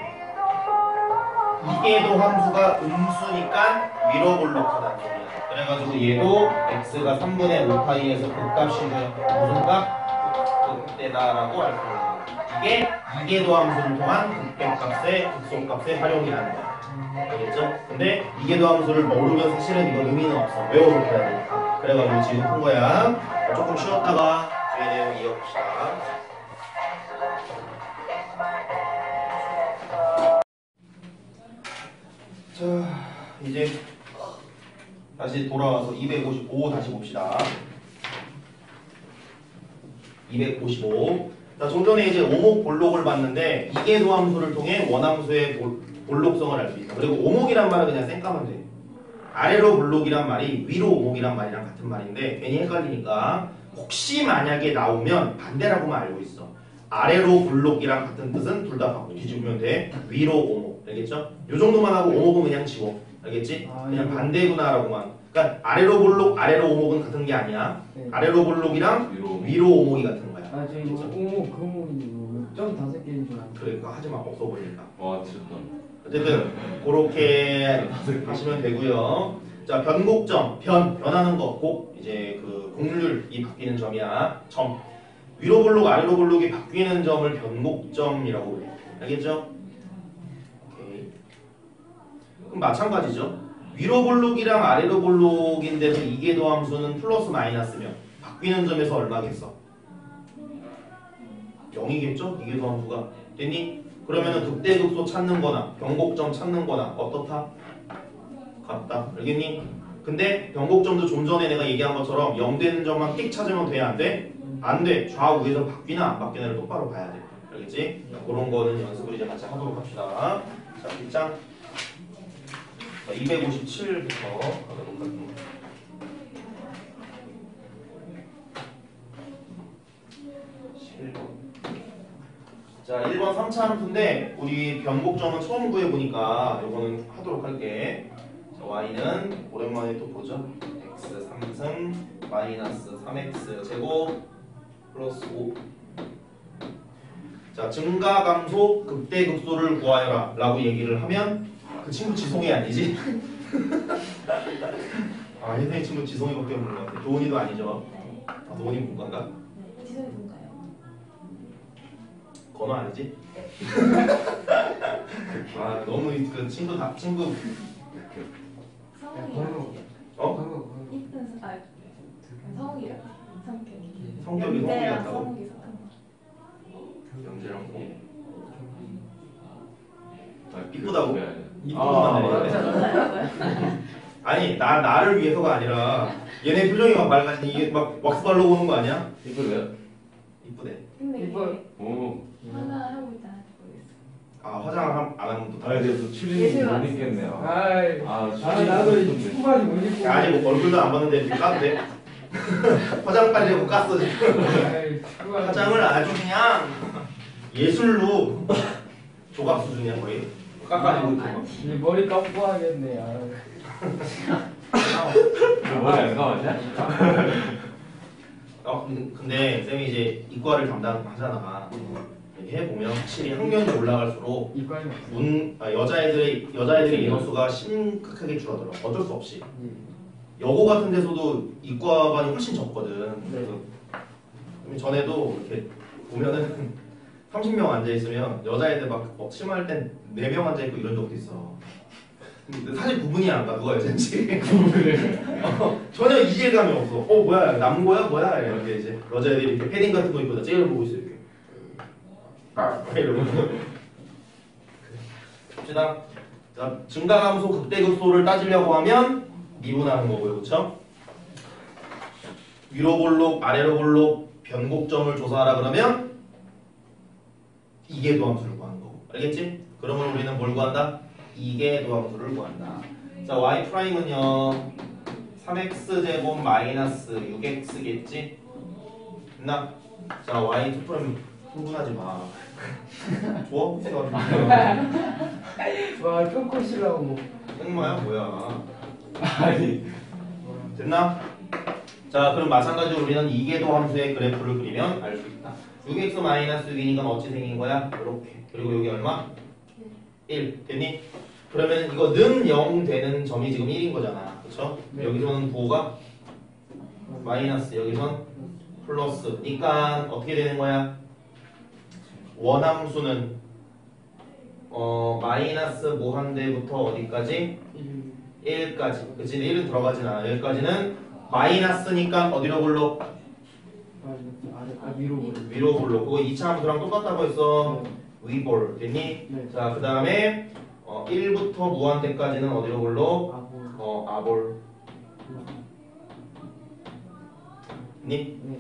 A: 이계도 함수가 음수니까 위로 볼록하다는 얘기야. 그래가지고 얘도 x가 삼분의 오 파이에서 극값이 무슨 값? 극대다라고 할 수 있는 거야. 이게 이계도 함수를 통한 극대값의 극소값의 활용이라는 거야. 알겠죠? 근데 이계도 함수를 모르면 사실은 이거 의미는 없어. 외워놓고야 되니까. 그래가지고 지금 푼 거야. 조금 쉬었다가 뒤에 내용 이어봅시다. 자, 이제 다시 돌아와서 이백오십오 다시 봅시다. 이백오십오. 자, 좀 전에 이제 오목 볼록을 봤는데 이계도 함수를 통해 원함수의 볼, 볼록성을 알 수 있다. 그리고 오목이란 말은 그냥 쌩까면 돼. 아래로 블록이란 말이 위로 오목이란 말이랑 같은 말인데 괜히 헷갈리니까 혹시 만약에 나오면 반대라고만 알고 있어. 아래로 블록이랑 같은 뜻은 둘 다 바꿔 뒤집으면 돼. 위로 오목. 알겠죠? 요 정도만 하고 오목은 그냥 지워. 알겠지?
B: 아,
A: 그냥
B: 예.
A: 반대구나라고만. 그러니까 아래로 블록, 아래로 오목은 같은 게 아니야.
B: 네.
A: 아래로 블록이랑
D: 위로.
A: 위로 오목이 같은 거야.
B: 아, 저 이거 오목, 금목이고 점 다섯 개인 줄 알았는데.
A: 그러니까 하지 마. 없어 보이니까.
D: 와 진짜.
A: 어쨌든 그렇게 하시면 되고요. 자, 변곡점, 변, 변하는 거, 곡, 이제 그 곡률이 바뀌는 점이야. 점. 위로 블록, 아래로 블록이 바뀌는 점을 변곡점이라고 그래. 알겠죠? 오케이. 그럼 마찬가지죠. 위로 블록이랑 아래로 블록인데서 이계도 함수는 플러스 마이너스면 바뀌는 점에서 얼마겠어? 영이겠죠? 이계도 함수가. 됐니? 그러면은 극대극소 찾는 거나 변곡점 찾는 거나 어떻다? 같다. 알겠니? 근데 변곡점도 좀 전에 내가 얘기한 것처럼 영 되는 점만 띡 찾으면 돼? 안 돼? 안 돼. 좌우에서 바뀌나 안 바뀌나를 똑바로 봐야 돼. 알겠지? 자, 그런 거는 연습을 이제 같이 하도록 합시다. 자, 뒷장 이백오십칠부터 가도록 할게요. 칠 번. 자, 일 번 삼 차 함수인데 우리 변곡점은 처음 구해보니까 이거는 하도록 할게. 자, y는 오랜만에 또 보죠. x 삼 승 마이너스 삼 엑스 제곱 플러스 오. 자, 증가 감소 극대극소를 구하여라 라고 얘기를 하면 그 친구 지송이 아니지? 아, 혜선이 친구 지송이밖에 없는 것 같아. 도훈이도 아니죠?
C: 네.
A: 아, 도훈이 문과인가?
C: 네. 지성이 뭔가요?
A: 건호 아니지? 아, 너무 그 친구 다 친구
C: 성웅이.
B: 번호.
A: 어?
B: 번호, 번호.
C: 이쁜 아 성웅이요? 성격이.
A: 성격이
C: 연대랑
A: 성격이었다고?
C: 성욱이 섞은 거.
A: 영재랑 송
D: 아,
A: 이쁘다고?
D: 그게 아니야.
A: 이쁜
D: 아,
A: 것만
D: 맞아.
A: 내리네. 아니 나 나를 위해서가 아니라 얘네 표정이 막 맑아지니 이게 막 왁스 바르고 오는 거 아니야?
D: 이쁘네요.
A: 이쁘대.
C: 근데
B: 이뻐.
D: 오.
C: 하나 하고 있잖아. 모르겠어.
A: 아 화장 안, 안 하면 또
D: 아,
A: 다르지.
D: 그래서 추리닝
C: 예술
D: 못
C: 왔어.
D: 입겠네요.
B: 아이,
D: 아,
B: 아,
D: 추리닝
B: 나도
D: 못
B: 이
D: 입던데.
B: 후반이 못 입고.
A: 아니 뭐 얼굴도 안 봤는데 이렇게 까도 돼? 화장 빨리고 깠어 지금.
B: 아이, 후반이.
A: 화장을 아주 그냥 예술로 조각 수준이야 거의. 깎아주고 있고 막.
B: 이 머리 감고 하겠네. 아.
D: 너 머리 안 감았냐?
A: 어, 근- 근데 쌤이 이제 이과를 담당하잖아. 해 보면 확실히 학년이 올라갈수록
B: 이과는 없어.
A: 문 아, 여자애들의 여자애들의 인원수가 심각하게 줄어들어. 어쩔 수 없이. 여고 같은 데서도 이과반이 훨씬 적거든. 그래서 전에도 이렇게 보면은 삼십 명 앉아 있으면 여자애들 막 어, 심할 땐 네 명 앉아 있고 이런 적도 있어. 근데 사실 구분이 안 가. 누가 여자인지. 어, 전혀 이질감이 없어. 어 뭐야 남고야 뭐야 이렇게 이제 여자애들이 이렇게 패딩 같은 거 입고 나 째려 보고 있어 이렇게. 아 이러면서. 갑시다. 자, 증가함수 극대극소를 따지려고 하면 미분하는 거고요, 그렇죠? 위로 볼록, 아래로 볼록, 변곡점을 조사하라 그러면 이계도함수를 구하는 거고, 알겠지? 그러면 우리는 뭘 구한다? 이계도함수를 구한다. 자, y 프라임은요, 삼 엑스 제곱 마이너스 육 엑스겠지? 됐나? 자, y 투 프라임 흥분하지 마. 좋아?
B: 와, 표코시라고.
A: 땡마야 뭐야?
D: 아니.
A: 됐나? 자, 그럼 마찬가지로 우리는 이계도 함수의 그래프를 그리면 알 수 있다. 육 엑스 마이너스 육이니까 어찌 생긴 거야? 이렇게. 그리고 여기 얼마? 일. 됐니? 그러면 이거 는 영 되는 점이 지금 일인 거잖아. 그쵸?
B: 네.
A: 여기서는 부호가 마이너스, 여기선 플러스니까 어떻게 되는 거야? 원함수는 어 마이너스 무한대부터 어디까지? 일까지. 그치? 일은 들어가진 않아. 여기까지는 마이너스니까 어디로 불러?
B: 아, 위로 보내.
A: 위로 불러. 그거 이 차 함수랑 똑같다고 했어. 위볼. 됐니?
B: 네.
A: 자, 그 다음에 어, 일부터 무한대까지는 어디로 불러?
B: 아, 뭐.
A: 어, 아볼. 됐니?
B: 네.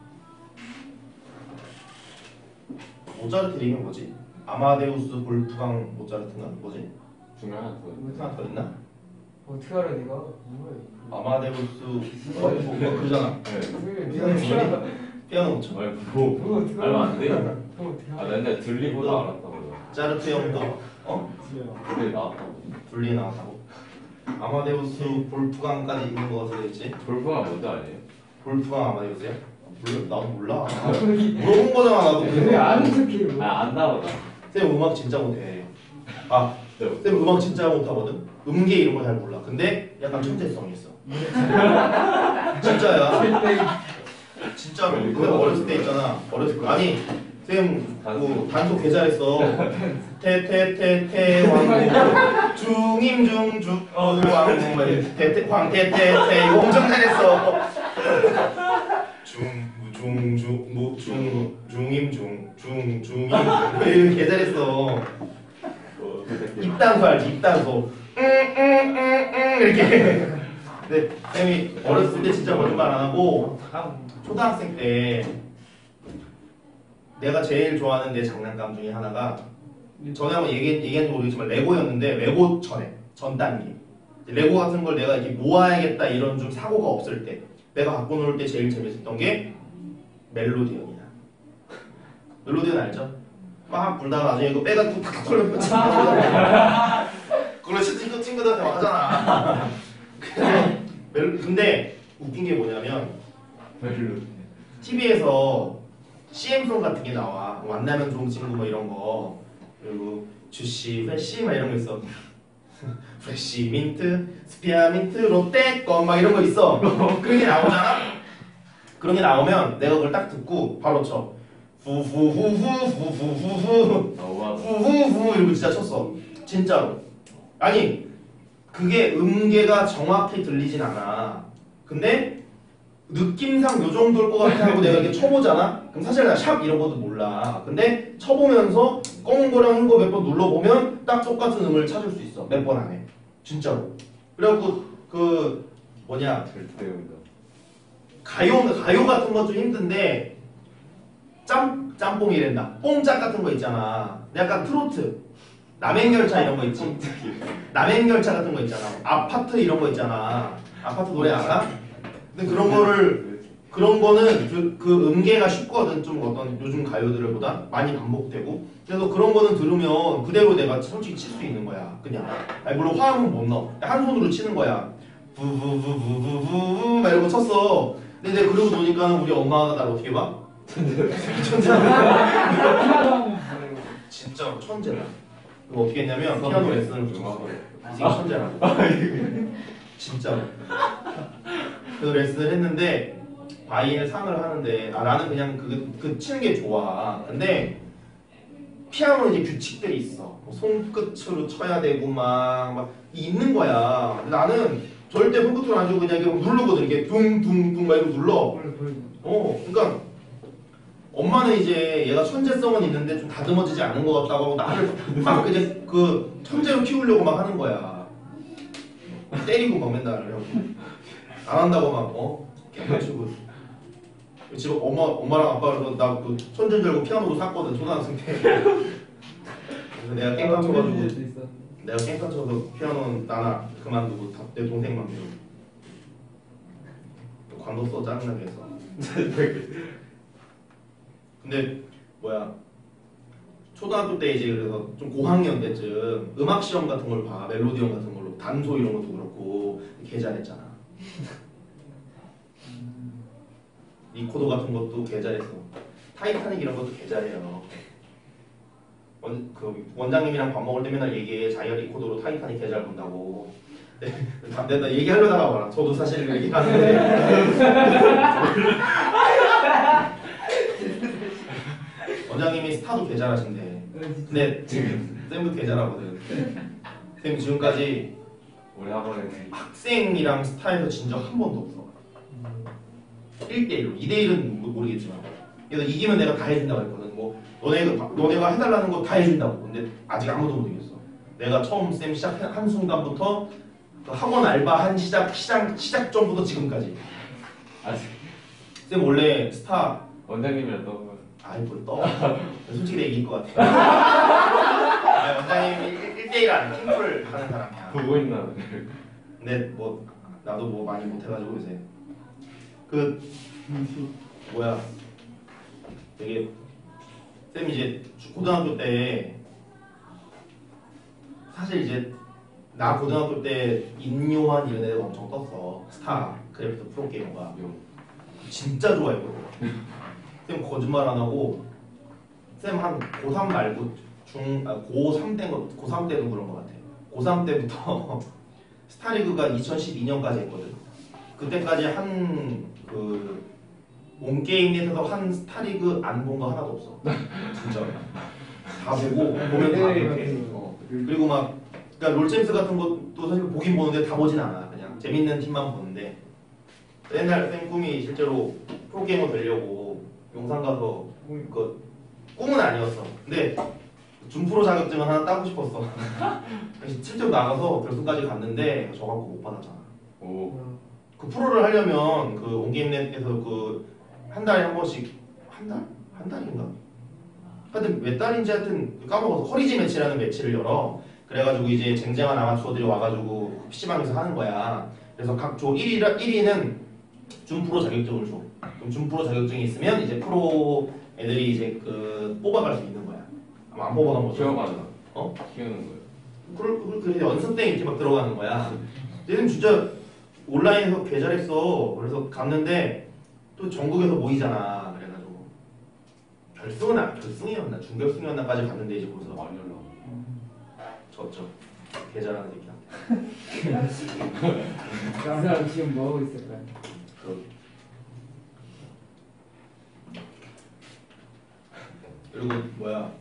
A: 모차르트 이름이 뭐지? 아마데우스 볼프강 모차르트인가? 뭐지?
D: 중요한 거.
A: 하나 더 있나?
B: 어떻게 알아 네가? 뭐야?
A: 아마데우스 뭐, 뭐, 뭐 그러잖아.
D: 네.
B: 네가 어떻게 알아?
A: 피아노 못 쳐.
D: 아니 뭐
B: 그거 어떻게
D: 알면 안 돼?
B: 그거 어떻게
D: 아
B: 알아?
D: 나 옛날에 들리보다 알았다고요.
A: 짜르트 형도 어?
D: 그게 나왔다고.
A: 분리 나왔다고. 아마데우스 볼프강까지 있는 거 같아 있지?
D: 돌풍아 뭔지 아니에요?
A: 볼프강 아마데우스야? 몰라, 나도 몰라. 물어본 거잖아 나도.
B: 왜 아는 척해? 뭐.
D: 아 안다고.
A: 쌤 음악 진짜 못해. 아, 쌤 음악 진짜 못하거든. 음계 이런 거 잘 몰라. 근데 약간 천재성이 있어. 진짜야. 진짜로. 근데 어렸을 때 있잖아. 어렸을 때 아니 쌤 뭐, 단소 개 잘했어. 태태태태 왕 중임중중 어왕 태태 황태태태 이거 엄청 잘했어. 중중중 무중 중임중 중중임 이거 개 잘했어. 입단소 알지? 입단소. 응응응응 이렇게. 근데 쌤이 어렸을 때 진짜 거짓말 안 하고 초등학생 때 내가 제일 좋아하는 내 장난감 중에 하나가 전에 한번 얘기, 얘기한지 모르겠지만 레고였는데 레고 전에 전 단계 레고 같은 걸 내가 이렇게 모아야겠다 이런 좀 사고가 없을 때 내가 갖고 놀 때 제일 재밌었던 게 멜로디언이야. 멜로디언 알죠? 막 불다가 나중에 이거 빼가지고 탁탁 털면 그걸로 친구, 친구들한테 막 하잖아. 근데 웃긴 게 뭐냐면 티비에서 씨엠송 같은 게 나와. 만나면 좋은 친구 뭐 이런 거. 그리고 주시, 프레시 막 이런 거 있어. 프레시, 민트, 스피아민트, 롯데 거 막 이런 거 있어. 그런 게 나오잖아. 그런 게 나오면 내가 그걸 딱 듣고 바로 쳐. 후후후후후후후후 후후후 이러고 진짜 쳤어. 진짜로. 아니 그게 음계가 정확히 들리진 않아. 근데 느낌상 요 정도일 것 같아 하고 내가 이렇게 쳐보잖아? 그럼 사실 나 샵 이런 것도 몰라. 근데 쳐보면서 검은 거랑 흰 거 몇 번 눌러보면 딱 똑같은 음을 찾을 수 있어. 몇 번 안에. 진짜로. 그래갖고 그 뭐냐 가요, 가요 같은 건 좀 힘든데 짬, 짬뽕이란다. 뽕짝 같은 거 있잖아. 약간 트로트. 남행열차 이런 거 있지. 남행열차 같은 거 있잖아. 아파트 이런 거 있잖아. 아파트 노래 알아? 근데 그런 거를 그런 거는 그, 그 음계가 쉽거든. 좀 어떤 요즘 가요들보다 많이 반복되고. 그래서 그런 거는 들으면 그대로 내가 솔직히 칠 수 있는 거야. 그냥. 아니 물론 화음은 못 넣어. 한 손으로 치는 거야. 부부부부부부 막 이런 거 쳤어. 근데 이제 그러고 노니까 우리 엄마가 나를 어떻게 봐? 천재다. 진짜 천재다. 그럼 어떻게 했냐면 피아노 레슨을 붙였어. 이 새끼 천재라고. 진짜로. 그래서 레슨을 했는데 바이엘 상을 하는데 아, 나는 그냥 그, 그 치는 게 좋아. 근데 피아노 이제 규칙들이 있어. 뭐 손끝으로 쳐야 되고 막, 막 있는 거야. 근데 나는 절대 손끝으로 안 주고 그냥 이렇게 누르거든. 이렇게 둥둥둥 막 이렇게 눌러. 어, 그러니까 엄마는 이제 얘가 천재성은 있는데 좀 다듬어지지 않은 것 같다고 하고 나를 막 이제 그 천재로 키우려고 막 하는 거야. 때리고 막 맨날 안 한다고 막 어? 깨가지고 지금 엄마 엄마랑 아빠랑 나 그 천재인 줄 알고 피아노도 샀거든 초등학생 때. 그래서 내가 깽판 쳐가지고 내가 깽판 쳐서 피아노는 나나 그만두고 다 내 동생만 배우고 관뒀어 짜증나게 해서. 근데 뭐야 초등학교 때 이제 그래서 좀 고학년 때쯤 음악 시험 같은 걸 봐. 멜로디언 같은 걸로 단소 이런 것도 그렇고 개 잘했잖아. 리코더 같은 것도 개 잘했어. 타이타닉 이런 것도 개 잘해요. 원, 그 원장님이랑 밥 먹을 때 맨날 얘기해. 자기가 리코더로 타이타닉 개 잘 본다고. 네, 내가 얘기하려다가 말아. 저도 사실 얘기하는데 원장님이 스타도 개 잘하신대. 근데 쌤도 개 잘하거든. 쌤 지금까지
D: 우리 학원에
A: 학생이랑 스타에서 진 적 한 번도 없어. 일 대 일로. 이 대 일은 모르겠지만. 그래서 이기면 내가 다 해준다고 했거든. 뭐 너네가, 너네가 해달라는 거 다 해준다고. 근데 아직 아무도 못 이겼어. 내가 처음 쌤 시작한 순간부터 그 학원 알바 한 시작, 시작, 시작 전부터 지금까지.
D: 아직
A: 쌤 원래 스타
D: 원장님이랑 떠
A: 아이 뭘 떠. 솔직히 내가 이길 것 같아. 아니, 원장님이 일 대 일 아니야. 팀플 하는 사람이야.
D: 보고 있나?
A: 근데 뭐 나도 뭐 많이 못해가지고 요새 그 뭐야 되게 쌤 이제 고등학교 때 사실 이제 나 고등학교 때 인요한 이런 애들 엄청 떴어. 스타 그래프트 프로게이머가 진짜 좋아했거든. 쌤 거짓말 안 하고 쌤 한 고삼 말고 중 아, 고삼 때는 고삼 때도 그런 것 같아. 고삼 때부터 스타리그가 이천십이 년까지 했거든. 그때까지 한 그 온게임넷에서 한 스타리그 안 본 거 하나도 없어. 진짜 다 보고 보면 다 이렇게. 어. 그리고 막 그러니까 롤챔스 같은 것도 사실 보긴 보는데 다 보진 않아. 그냥 재밌는 팀만 보는데 옛날 쌤 꿈이 실제로 프로게이머 되려고 용산 가서 그 꿈은 아니었어. 근데 준프로 자격증을 하나 따고 싶었어. 실제로 나가서 결승까지 갔는데 저 갖고 못 받았잖아.
D: 오.
A: 그 프로를 하려면 그 온게임넷에서 그 한 달에 한 번씩 한 달? 한 달인가? 하여튼 몇 달인지 하여튼 까먹어서 허리지 매치라는 매치를 열어. 그래가지고 이제 쟁쟁한 아마추어들이 와가지고 피시방에서 하는 거야. 그래서 각 조 일 위는 준프로 자격증을 줘. 그럼 준프로 자격증이 있으면 이제 프로 애들이 이제 그 뽑아갈 수 있는 거야. 아마 안 뽑아간 거죠.
D: 키워가는
A: 어?
D: 키우는 거예요.
A: 그럴 그래서 연습 때 이렇게 막 들어가는 거야. 얘는 진짜 온라인에서 개 잘했어. 그래서 갔는데 또 전국에서 모이잖아. 그래가지고 결승은 안 결승이었나 중결승이었나까지 갔는데 이제 거기서
D: 많이 올라오네.
A: 졌죠. 개 잘하는 새끼야.
B: 그 사람 지금 뭐 하고 있을까요?
A: 그 그리고 뭐야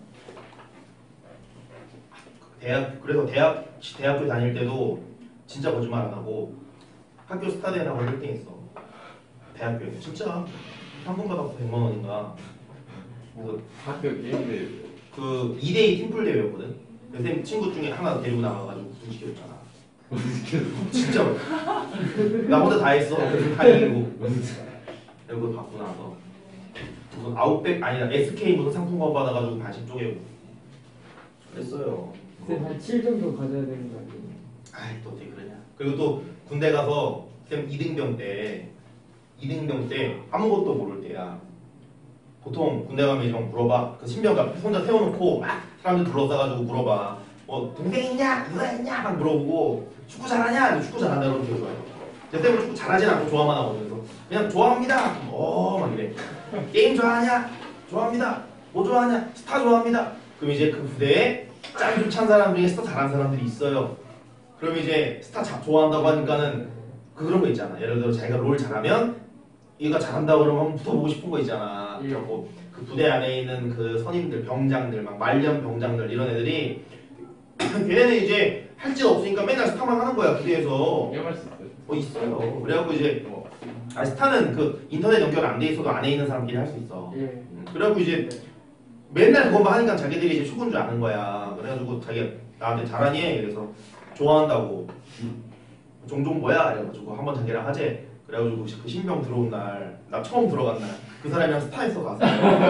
A: 대학 그래서 대학 대학교 다닐 때도 진짜 거짓말 안 하고 학교 스타대회라고 일 등 했어. 대학교에서 진짜 한 번 받아서 백만 원인가. 그래서
D: 학교 게임대
A: 그 이 대이 팀플 대회였거든. 쌤 친구 중에 하나 데리고 나가가지고 우승시켜줬잖아. 진짜 나 혼자 다 했어. 다 이기고. 그리고 그거 받고 나서 무슨 아웃백 아니다 에스케이 무슨 상품권 받아가지고 반씩 쪼개고 그랬어요.
B: 한 칠 정도 가져야 되는 거 아니에요?
A: 아이 또 어떻게 그러냐. 그리고 또 군대 가서 쌤 이등병 때 이등병 때 아무것도 모를 때야. 보통 군대 가면 이제 막 물어봐. 그 신병 앞에 혼자 세워놓고 막 사람들 둘러싸가지고 물어봐. 뭐 동생 있냐? 누나 있냐? 막 물어보고 축구 잘하냐? 축구 잘한다 그러면 되게 좋아요. 제 쌤은 축구 잘하진 않고 좋아만 하거든요. 그래서 그냥 좋아합니다. 어 막 이래. 게임 좋아하냐? 좋아합니다. 뭐 좋아하냐? 스타 좋아합니다. 그럼 이제 그 부대에 짱 좀 찬 사람 중에 스타 잘하는 사람들이 있어요. 그럼 이제 스타 자, 좋아한다고 하니까는 그 그런 거 있잖아. 예를 들어 자기가 롤 잘하면 얘가 잘한다고 그러면 한번 붙어보고 싶은 거 있잖아. 그리고 그 부대 안에 있는 그 선임들, 병장들, 막 말년 병장들 이런 애들이 걔네는 이제 할 일 없으니까 맨날 스타만 하는 거야 부대에서.
D: 게임할 수 있어요.
A: 어 있어요. 그래갖고 이제 아 스타는 그 인터넷 연결 안 돼 있어도 안에 있는 사람끼리 할 수 있어.
B: 예.
A: 음, 그래갖고 이제 맨날 그것만 하니까 자기들이 이제 축구인 줄 아는 거야. 그래가지고 자기가 나한테 잘하니? 그래서 좋아한다고. 종종 뭐야? 그래가지고 한번 자기랑 하재. 그래가지고 그 신병 들어온 날, 나 처음 들어간 날, 그 사람이랑 스타에서 갔어.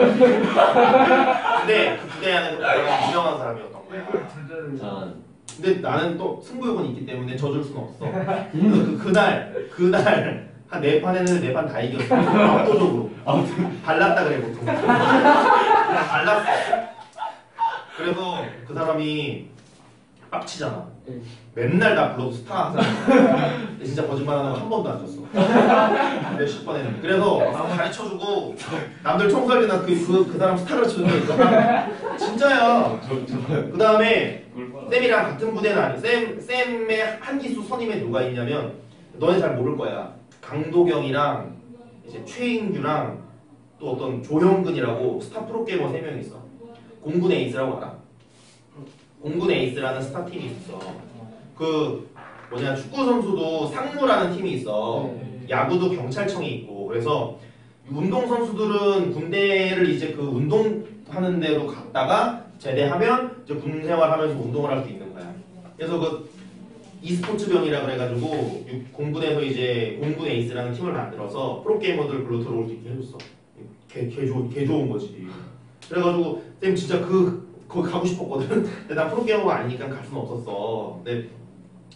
A: 근데 그 부대 안에 유명한 사람이었던 거야.
D: 전
A: 근데 나는 또 승부욕은 있기 때문에 져줄 수는 없어. 그래서 그, 그날, 그날 한 네 판 했는데 네 판 다 이겼어. 압도적으로. 발랐다 그래 보통. 발랐어. 그래서 그 사람이 빡치잖아.
B: 예.
A: 맨날 나 불러도 스타 하잖아. 진짜 거짓말하는 거 한 번도 안 줬어. 몇십 번 했는데. 그래서 가르쳐주고 남들 청소할 때나 그, 그, 그 사람 스타를 쳐주니까 진짜야. 그 다음에 쌤이랑 같은 부대는 아니. 쌤 쌤의 한 기수 선임에 누가 있냐면 너네 잘 모를 거야. 강도경이랑 이제 최인규랑 또 어떤 조형근이라고 스타 프로게이머 세 명 있어. 공군 에이스라고 알아? 공군 에이스라는 스타 팀이 있어. 그 뭐냐 축구 선수도 상무라는 팀이 있어. 야구도 경찰청이 있고. 그래서 운동 선수들은 군대를 이제 그 운동하는 데로 갔다가 제대하면 이제 군 생활하면서 운동을 할 수 있는 거야. 그래서 그 e스포츠병이라 그래가지고 공군에서 이제 공군 에이스라는 팀을 만들어서 프로게이머들 글로 들어올 수 있게 해줬어. 개, 개, 좋은, 개 좋은 거지. 그래가지고 쌤 진짜 그 거기 가고 싶었거든. 근데 난 프로게이머가 아니니까 갈 수는 없었어. 근데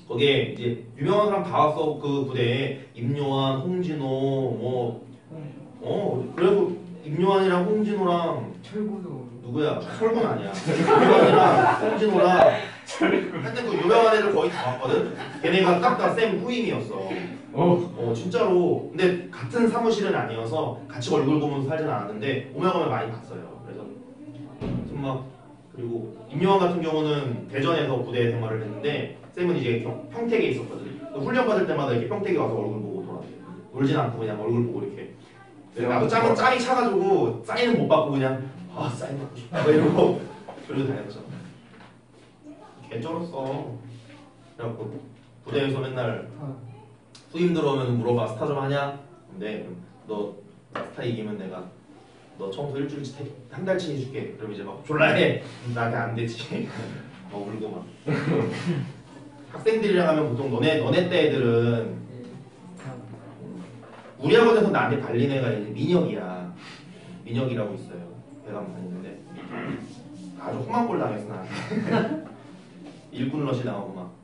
A: 거기에 이제 유명한 사람 다 왔어. 그 부대에 임요한, 홍진호 뭐 어 그래서 임요한이랑 홍진호랑
B: 철구도
A: 누구야? 철군 아니야. 임요한이랑 홍진호랑 하여튼 그 유명한 애들 거의 다 왔거든. 걔네가 딱 다 쌤 후임이었어.
D: 어.
A: 어 진짜로. 근데 같은 사무실은 아니어서 같이 얼굴 보면서 살진 않았는데 오면 오면 많이 봤어요. 그래서 좀 막 그리고 임요한 같은 경우는 대전에서 부대 생활을 했는데 쌤은 이제 경- 평택에 있었거든. 훈련 받을 때마다 이렇게 평택에 와서 얼굴 보고 돌아다녀. 울진 않고 그냥 얼굴 보고 이렇게. 나도 짬이 짬이 차가지고 사인은 못 받고 그냥 아 사인 받고 싶다 이러고 그러고 다녔죠. 개쩔었어. 그래갖고 부대에서 맨날 후임 들어오면 물어봐 스타 좀 하냐? 근데 너 스타 이기면 내가 너 처음부터 일주일치 한 달치 해줄게. 그럼 이제 막 졸라 해. 나한테 안 되지. 막 울고 막. 학생들이랑 하면 보통 너네 너네 때 애들은 우리 학원에서 나한테 발린 애가 이제 민혁이야. 민혁이라고 있어요. 배감 다니는데 아주 험한 꼴 당했어 나한테. 일꾼 러시 나오고 막.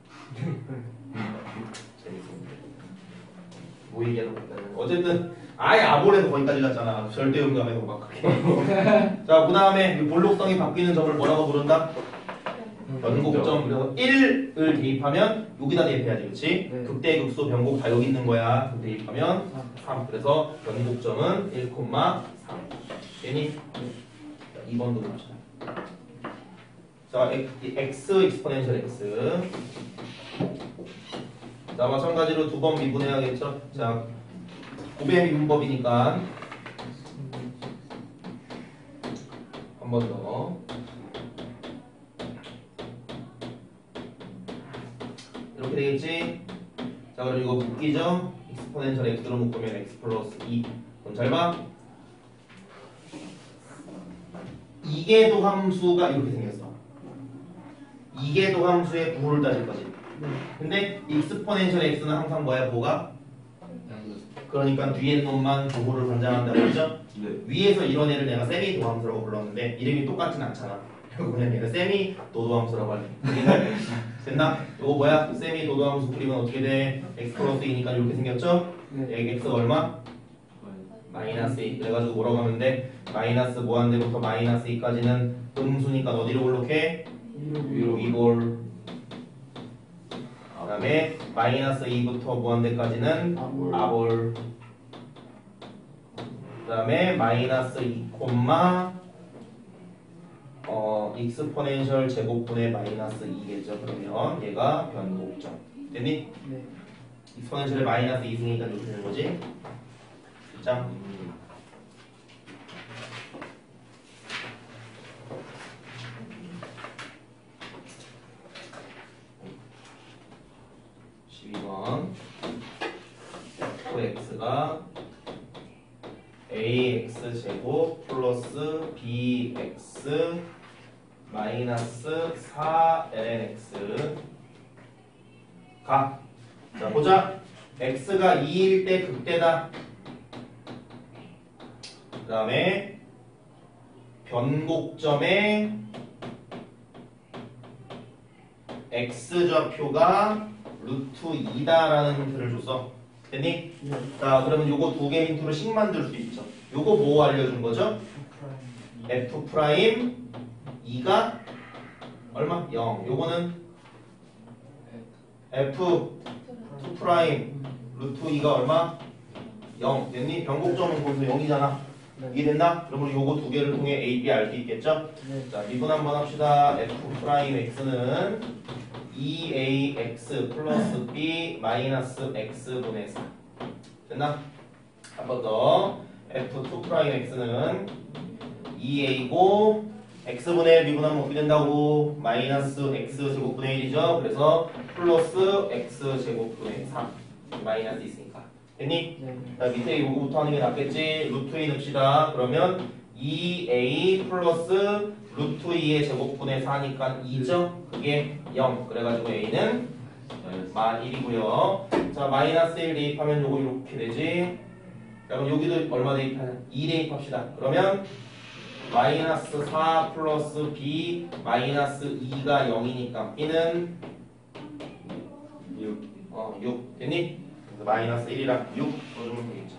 A: 재밌었는데. 뭐 얘기하는 거야? 어쨌든 아예 아볼에서 거기까지 갔잖아. 절대 음감에서 막 그렇게. 자, 그 다음에 볼록성이 바뀌는 점을 뭐라고 부른다? 변곡점. 그래서 일을 대입하면 여기다 대입해야지, 그렇지?
B: 네.
A: 극대, 극소, 변곡 다 여기 있는 거야. 대입하면 삼. 그래서 변곡점은 일, 삼. 괜히 자, 이 번도 봅시다. 자, x 익스포넨셜 x. 자, 마찬가지로 두 번 미분해야겠죠? 자, 곱의 미분법이니까 한 번 더. 이렇게 되겠지? 자, 그럼 이거 묶이죠? 익스포넨셜 x로 묶으면 x 플러스 이. 그럼 잘 봐. 이계도 함수가 이렇게 생겼어. 이계도 함수의 부호를 따질 거지. 근데 익스포넨셜 x는 항상 뭐야? 뭐가? 그러니까 뒤에 놈만 부호를 관장한다고 했죠?
D: 네.
A: 위에서 이런 애를 내가 세미 도함수라고 불렀는데 이름이 똑같진 않잖아. 그래서 그냥 얘는 세미 도도함수라고 할래. 됐나? 이거 뭐야? 세미 도도함수 그리면 어떻게 돼? x 플러스 이니까 이렇게 생겼죠?
B: 네.
A: x가 얼마? 마이너스 이. 그래가지고 뭐라고 하면 돼? 마이너스 무한대부터 마이너스 이까지는 음수니까 어디로 볼록해? 위로 위볼. 그 다음에 마이너스 이부터 무한대까지는
B: 아볼.
A: 아볼. 그 다음에 마이너스 이 콤마 어 익스포넨셜 제곱분의 마이너스 이겠죠. 그러면 얘가 변곡점. 됐니?
B: 네.
A: 익스포넨셜에 마이너스 이 승이니까 이렇게 되는 거지. 자. 십이 번 x가 ax 제곱 플러스 bx 마이너스 사 lnx 가. 자 보자. x가 이일 때 극대다. 그 다음에 변곡점에 x좌표가 루트 이다라는 힌트를 줬어. 됐니?
B: 네.
A: 자 그러면 요거 두 개 힌트로 식 만들 수 있죠. 요거 뭐 알려준 거죠? f 프라임 이가 얼마? 영. 요거는 f 투 프라임 루트 이가 얼마? 영. 됐니? 변곡점은 거기서 영이잖아.
B: 네.
A: 이해됐나? 그러면 요거 두 개를 통해 a, b 알 수 있겠죠?
B: 네.
A: 자 미분 한번 합시다. f 프라임 x는 이 에이 엑스 플러스 b 마이너스 x분의 사. 됐나? 한 번 더. 에프 투 프라임 x는 이 에이고 x분의 미분하면 어떻게 된다고? 마이너스 x 제곱분의 일이죠. 그래서 플러스 x 제곱분의 삼. 마이너스 있으니까. 됐니?
B: 네.
A: 자, 밑에 이거부터 하는 게 낫겠지. 루트 이 넣읍시다. 그러면 이 에이 플러스 루트 이의 제곱분의 사니까 이죠? 그게 영. 그래가지고 a는 만 일이고요. 자, 마이너스 일 대입하면 요거 이렇게 되지. 자, 그럼 여기도 얼마 대입하냐? 이 대입합시다. 그러면 마이너스 사 플러스 b 마이너스 이가 영이니까 b는 어, 육. 됐니? 그래서 마이너스 일이랑 육 써주면 되겠죠.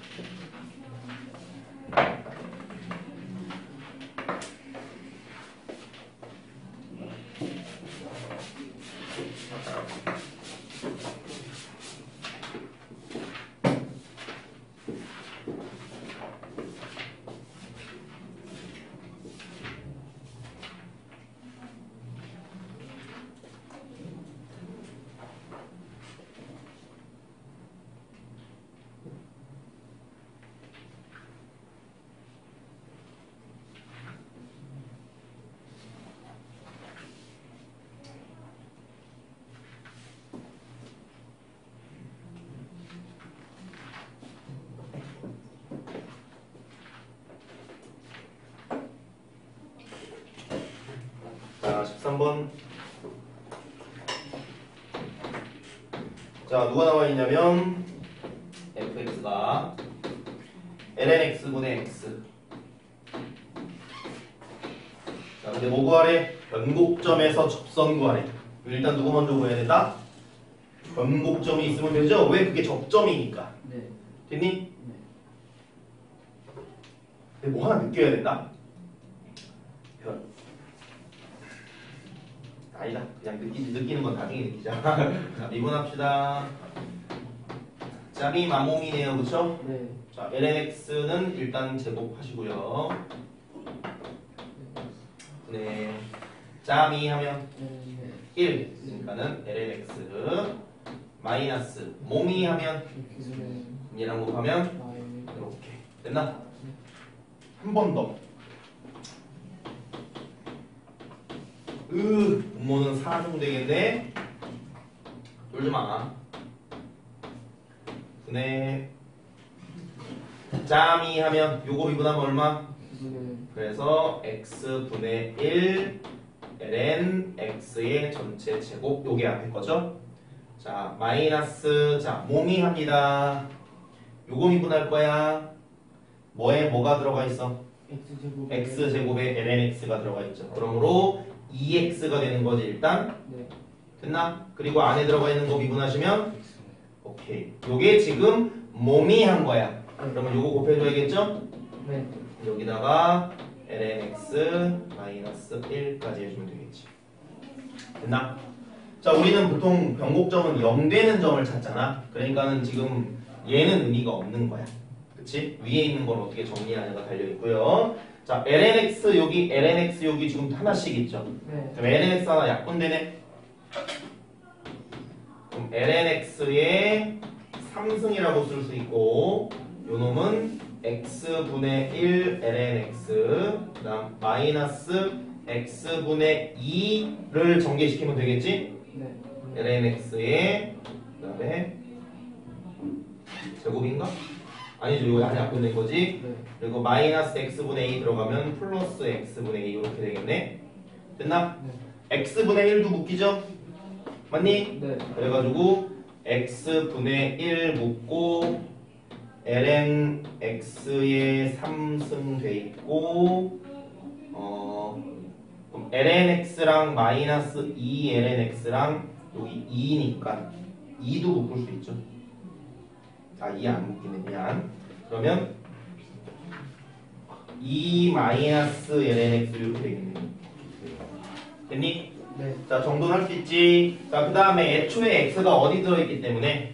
A: 자, 십삼 번. 자, 누가 나와 있냐면 fx가 lnx분의 x. 자, 근데 뭐 구하래? 변곡점에서 접선 구하래. 일단 누구 먼저 구해야 된다? 변곡점이 있으면 되죠? 왜? 그게 접점이니까.
B: 네.
A: 됐니?
B: 네.
A: 근데 뭐 하나 느껴야 된다? 변. 아니다. 그냥 느끼지, 느끼는 건 나중에 느끼자. 자, 미분합시다. 짬이 마몽이네요. 그쵸?
B: 네.
A: 자, lnx는 일단 제곱하시고요. 네. 짬이 하면
B: 네.
A: 일. 그러니까는 lnx 마이너스 몽이 하면
B: 네.
A: 얘랑 곱하면
B: 아,
A: 이렇게. 됐나? 한 번 더. 으, 분모는 사 정도 되겠네. 쫄지 마. 분의 짬이 하면 요거 미분하면 얼마?
B: 네.
A: 그래서 x분의 일 ln x의 전체 제곱 요게 앞에 거죠. 자, 마이너스 자 몽이 합니다. 요거 미분할 거야. 뭐에 뭐가 들어가 있어?
B: X제곱.
A: x제곱에 lnx가 들어가 있죠. 그러므로 이 엑스가 되는 거지 일단.
B: 네.
A: 됐나? 그리고 안에 들어가 있는 거 미분하시면 오케이. 요게 지금 몸이 한 거야. 그러면 요거 곱해줘야겠죠?
B: 네.
A: 여기다가 lnx 마이너스 일까지 해주면 되겠지. 됐나? 자, 우리는 보통 변곡점은 영 되는 점을 찾잖아. 그러니까는 지금 얘는 의미가 없는 거야. 그치? 위에 있는 걸 어떻게 정리하냐가 달려있고요. 자, lnx 여기 lnx 여기 지금 하나씩 있죠.
B: 네.
A: 그럼 lnx 하나 약분되네. 그럼 lnx의 삼승이라고 쓸 수 있고 요 놈은 x분의 일 lnx 그 다음 마이너스 x분의 이를 전개시키면 되겠지?
B: 네.
A: lnx의 그 다음에 제곱인가? 아니죠. 이거 아직 약분된 거지.
B: 네.
A: 그리고 마이너스 x분의 이 들어가면 플러스 x분의 이 이렇게 되겠네. 됐나?
B: 네.
A: x분의 일도 묶이죠? 맞니?
B: 네.
A: 그래가지고 x분의 일 묶고 ln x의 삼승 돼 있고 어 그럼 ln x랑 마이너스 이 ln x랑 여기 이니까 이도 묶을 수 있죠. 아, 이 안 묶이네. 미안. 그러면 이 마이너스 ln x 이렇게 되겠네. 됐니?
B: 네.
A: 자, 정도는 할 수 있지. 자, 그 다음에 애초에 x가 어디 들어있기 때문에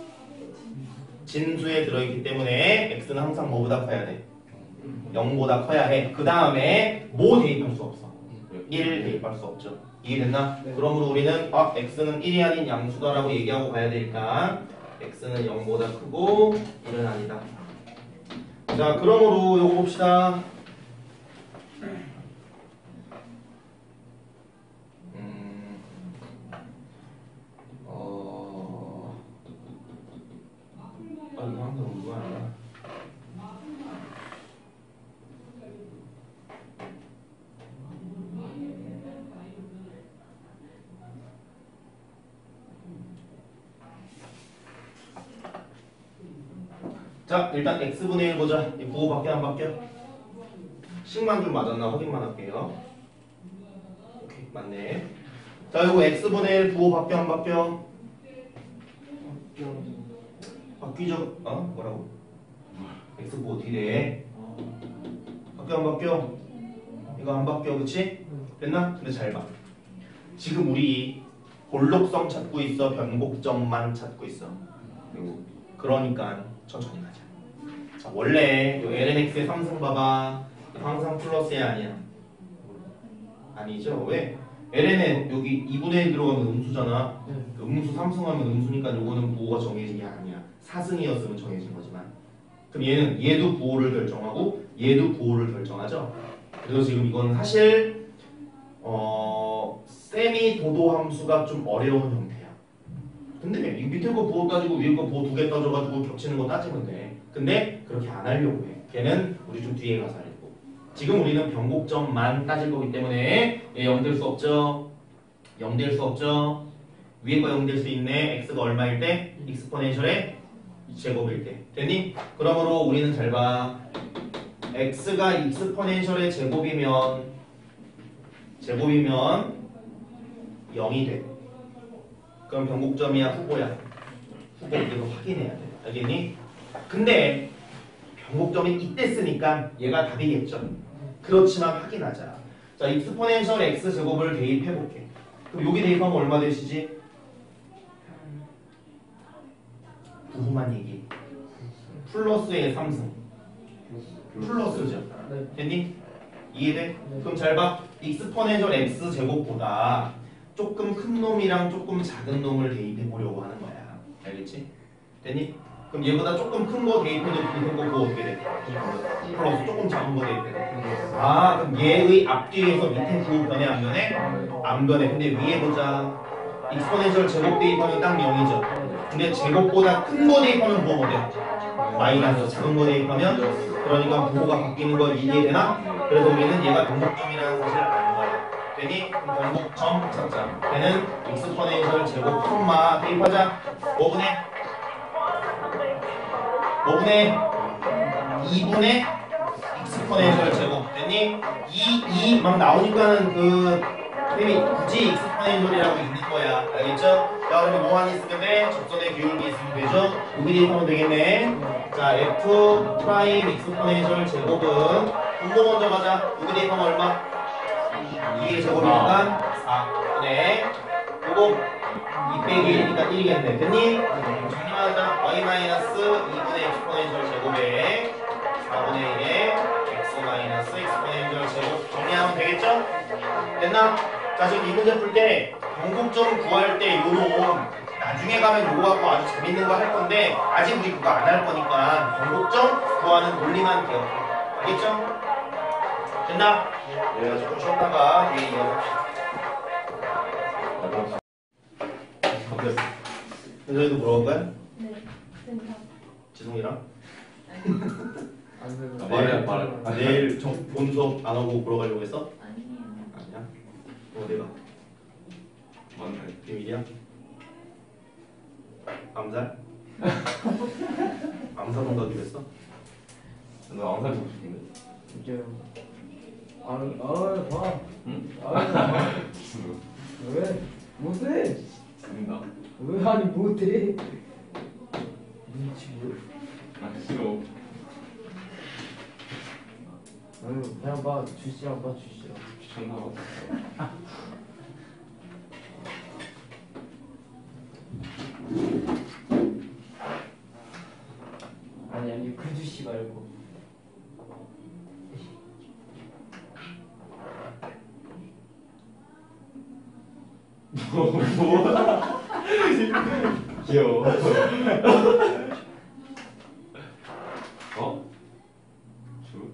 A: 진수에 들어있기 때문에 x는 항상 뭐보다 커야 돼? 영보다 커야 해. 그 다음에 뭐 대입할 수 없어? 일 대입할 수 없죠. 이해됐나?
B: 네.
A: 그러므로 우리는 아, x는 일이 아닌 양수다라고 얘기하고 가야 되니까 x는 영보다 크고 일은 아니다. 자, 그러므로 요거 봅시다. 음, 어, 아, 이거 항상 누가 알아? 자, 일단 x분의 일 보자. 이 부호 바뀌어 안 바뀌어? 식만 좀 맞았나 확인만 할게요. 오케이, 맞네. 자, 이거 x분의 일 부호 바뀌어 안 바뀌어? 바뀌죠? 어? 뭐라고? x부 어떻게 돼? 바뀌어 안 바뀌어? 이거 안 바뀌어 그치? 됐나? 근데 잘 봐. 지금 우리 볼록성 찾고 있어? 변곡점만 찾고 있어? 그러니까 천천히 가자. 자, 원래 요 엘엔엑스의 삼승 봐봐. 항상 플러스야 아니야? 아니죠? 왜? 엘엔은 여기 이분의 일 들어가면 음수잖아. 음수 삼승하면 음수니까 요거는 부호가 정해진 게 아니야. 사승이었으면 정해진 거지만. 그럼 얘는 얘도 부호를 결정하고 얘도 부호를 결정하죠. 그래서 지금 이거는 사실 어 세미 도도 함수가 좀 어려운 형태야. 근데 이 밑에 거 부호 따지고 위에 거 부호 두 개 따져가지고 겹치는 거 따지면 돼. 근데 그렇게 안 하려고 해. 걔는 우리 좀 뒤에 가서 알고. 지금 우리는 변곡점만 따질 거기 때문에 얘 영 될 수 없죠. 영 될 수 없죠. 위에 거 영 될 수 있네. x가 얼마일 때? 익스포넨셜의 제곱일 때. 됐니? 그러므로 우리는 잘 봐. x가 익스포넨셜의 제곱이면 제곱이면 영이 돼. 그럼 변곡점이야 후보야. 후보 이거 확인해야 돼. 알겠니? 근데 변곡점이 이때 쓰니까 얘가 답이겠죠. 그렇지만 확인하자. 자, 익스포넨셜 x 제곱을 대입해 볼게. 그럼 여기 대입하면 얼마 되시지? 부호만 얘기. 플러스의 삼승. 플러스죠. 됐니? 이해돼? 그럼 잘 봐. 익스포넨셜 x 제곱보다 조금 큰 놈이랑 조금 작은 놈을 대입해 보려고 하는 거야. 알겠지? 됐니? 그럼 얘보다 조금 큰 거 대입해도 밑에 거 그거 어떻게 돼? 플러스 조금 작은 거 대입해. 아, 그럼 얘의 앞뒤에서 밑에 부호 변해 안 변해? 안 변해. 근데 위에 보자. 익스포넨셜 제곱 대입하면 딱 영이죠. 근데 제곱보다 큰 거 대입하면 부호가 돼. 마이너스 작은 거 대입하면 그러니까 부호가 바뀌는 거 이해되나? 그래서 우리는 얘가 변곡점이라는 사실을 아는 거야. 되니? 변곡점 찾자. 얘는 익스포넨셜 제곱 콤마 대입하자. 오분의 오분의 이분의 익스포넨셜 제곱 됐니? 이, 이 막 나오니까는 그 쌤이 굳이 익스포넨셜이라고 있는 거야. 알겠죠? 자, 그러면 뭐만 있으면 돼? 접선의 기울기 있으면 되죠? 여기 대입하면 되겠네. 자, f 프라임 익스포넨셜 제곱은 분모 먼저 가자. 여기 대입하면 얼마? 이의 제곱이니까 사분의 요거 이 빼기 일이니까 일이겠네. 됐니? 정리하자. y 마이너스 이분의 익스포넨셜 제곱에 사분의 일에 x 마이너스 익스포넨셜 제곱 정리하면 되겠죠? 됐나? 자, 지금 이 문제 풀 때 변곡점 구할 때 요놈 나중에 가면 요거 갖고 아주 재밌는 거 할 건데 아직 우리 그거 안 할 거니까 변곡점 구하는 논리만 기억해. 알겠죠? 됐나? 네, 조금 쉬었다가 뒤에 이어갑시다. 현정이도 물어볼 거야?
C: 네. 센터.
A: 지송이랑?
D: 아, 말해 말해.
A: 아, 내일 정, 본 수업 안 하고 보러 가려고 했어?
C: 아니에요.
A: 아니야? 어, 내가
D: 맞네.
A: 비밀이야? 암살? 암살 온다기로 했어?
D: 너 항상 보고 싶은데.
B: 이제 아유 아유 봐.
D: 응?
B: 아유 봐. 왜 못해?
D: 된다.
B: 왜 아니 못해? 눈치 뭐?
D: 아 싫어.
B: 아유 그냥 봐 주시랑 봐 주시랑.
D: 귀찮나 봐.
B: 아니 아니 그 주시 말고.
D: 뭐야? 귀여워. 어? 주?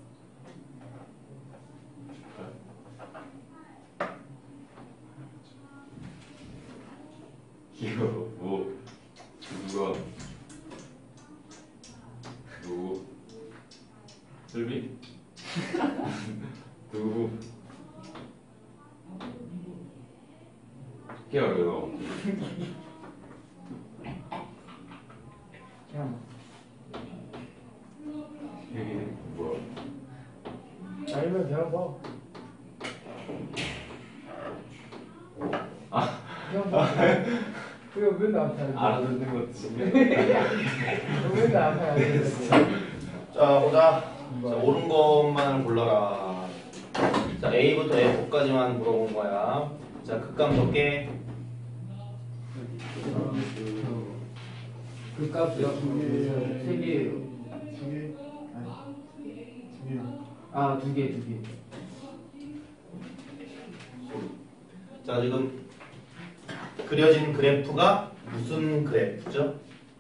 D: 귀여워. 뭐? 누가? 누구? 슬비? 누구? 깨워 이거.
B: 그냥
D: 이게 뭐야?
B: 아니면 그냥 봐.
D: 아.
B: 그냥 봐. 그거 맨날 앞에 앉아.
D: 알아듣는 것도 신기해.
B: 그거 맨날 앞에 앉아.
A: 자 보자. 자, 옳은 것만을 골라라. 자 A부터 F까지만 물어본 거야. 자 극감 몇 개?
B: 그 값이요? 세 개예요.
E: 두 개? 아니 두 개.
B: 아, 두 개, 두 개.
A: 자 지금 그려진 그래프가 무슨 그래프죠?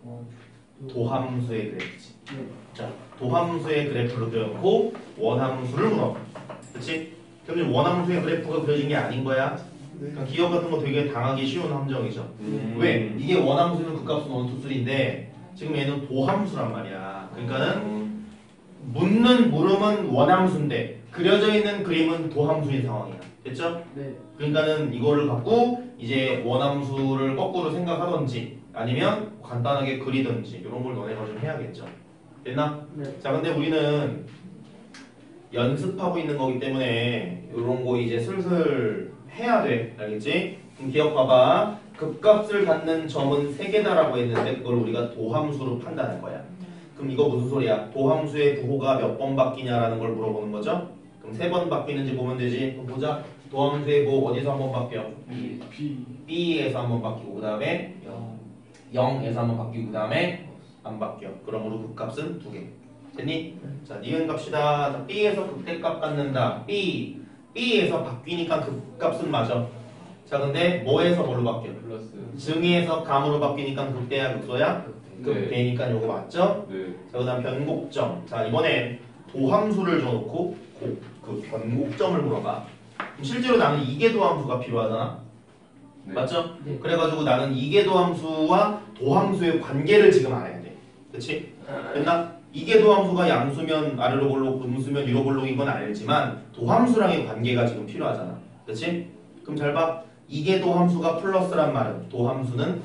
A: 도함수의 그래프지. 자 도함수의 그래프를 그려놓고 원함수를 물어. 그렇지? 그럼 지금 원함수의 그래프가 그려진 게 아닌 거야. 그러니까 기억 같은 거 되게 당하기 쉬운 함정이죠.
D: 음.
A: 왜? 이게 원함수는 극값은 원투쓰리인데 지금 얘는 도함수란 말이야. 그러니까는 묻는 물음은 원함수인데 그려져 있는 그림은 도함수인 상황이야. 됐죠?
B: 네.
A: 그러니까는 이거를 갖고 이제 원함수를 거꾸로 생각하던지 아니면 간단하게 그리든지 이런 걸 너네가 좀 해야겠죠. 됐나?
B: 네.
A: 자 근데 우리는 연습하고 있는 거기 때문에 이런 거 이제 슬슬 해야 돼. 알겠지? 그럼 기억봐봐. 극값을 갖는 점은 세 개다라고 했는데 그걸 우리가 도함수로 판단할 거야. 그럼 이거 무슨 소리야? 도함수의 부호가 몇 번 바뀌냐라는 걸 물어보는 거죠? 그럼 세 번 바뀌는지 보면 되지. 그럼 보자. 도함수의 부호 어디서 한 번 바뀌어?
E: B. B.
A: B에서 한 번 바뀌고 그 다음에 영에서 한 번 바뀌고 그 다음에 안 바뀌어. 그러므로 극값은 두 개. 됐니? 자, 니은 갑시다. 자, B에서 극대값 갖는다. B. B에서 바뀌니까 극값은 맞아. 자, 근데 뭐에서 뭘로 바뀌어?
D: 플러스.
A: 증의에서 감으로 바뀌니까 극대야 극소야? 극대니까 요거 맞죠?
D: 네.
A: 자, 그 다음 변곡점. 자, 이번에 도함수를 줘놓고 그, 그 변곡점을 물어봐. 그럼 실제로 나는 이계 도함수가 필요하잖아?
D: 네.
A: 맞죠?
B: 네.
A: 그래가지고 나는 이계 도함수와 도함수의 관계를 지금 알아야 돼. 그치? 됐나? 이계 도함수가 양수면 아래로 볼록, 음수면 위로 볼록인 건 알지만 도함수랑의 관계가 지금 필요하잖아. 그치? 그럼 잘 봐. 이계 도함수가 플러스란 말은 도함수는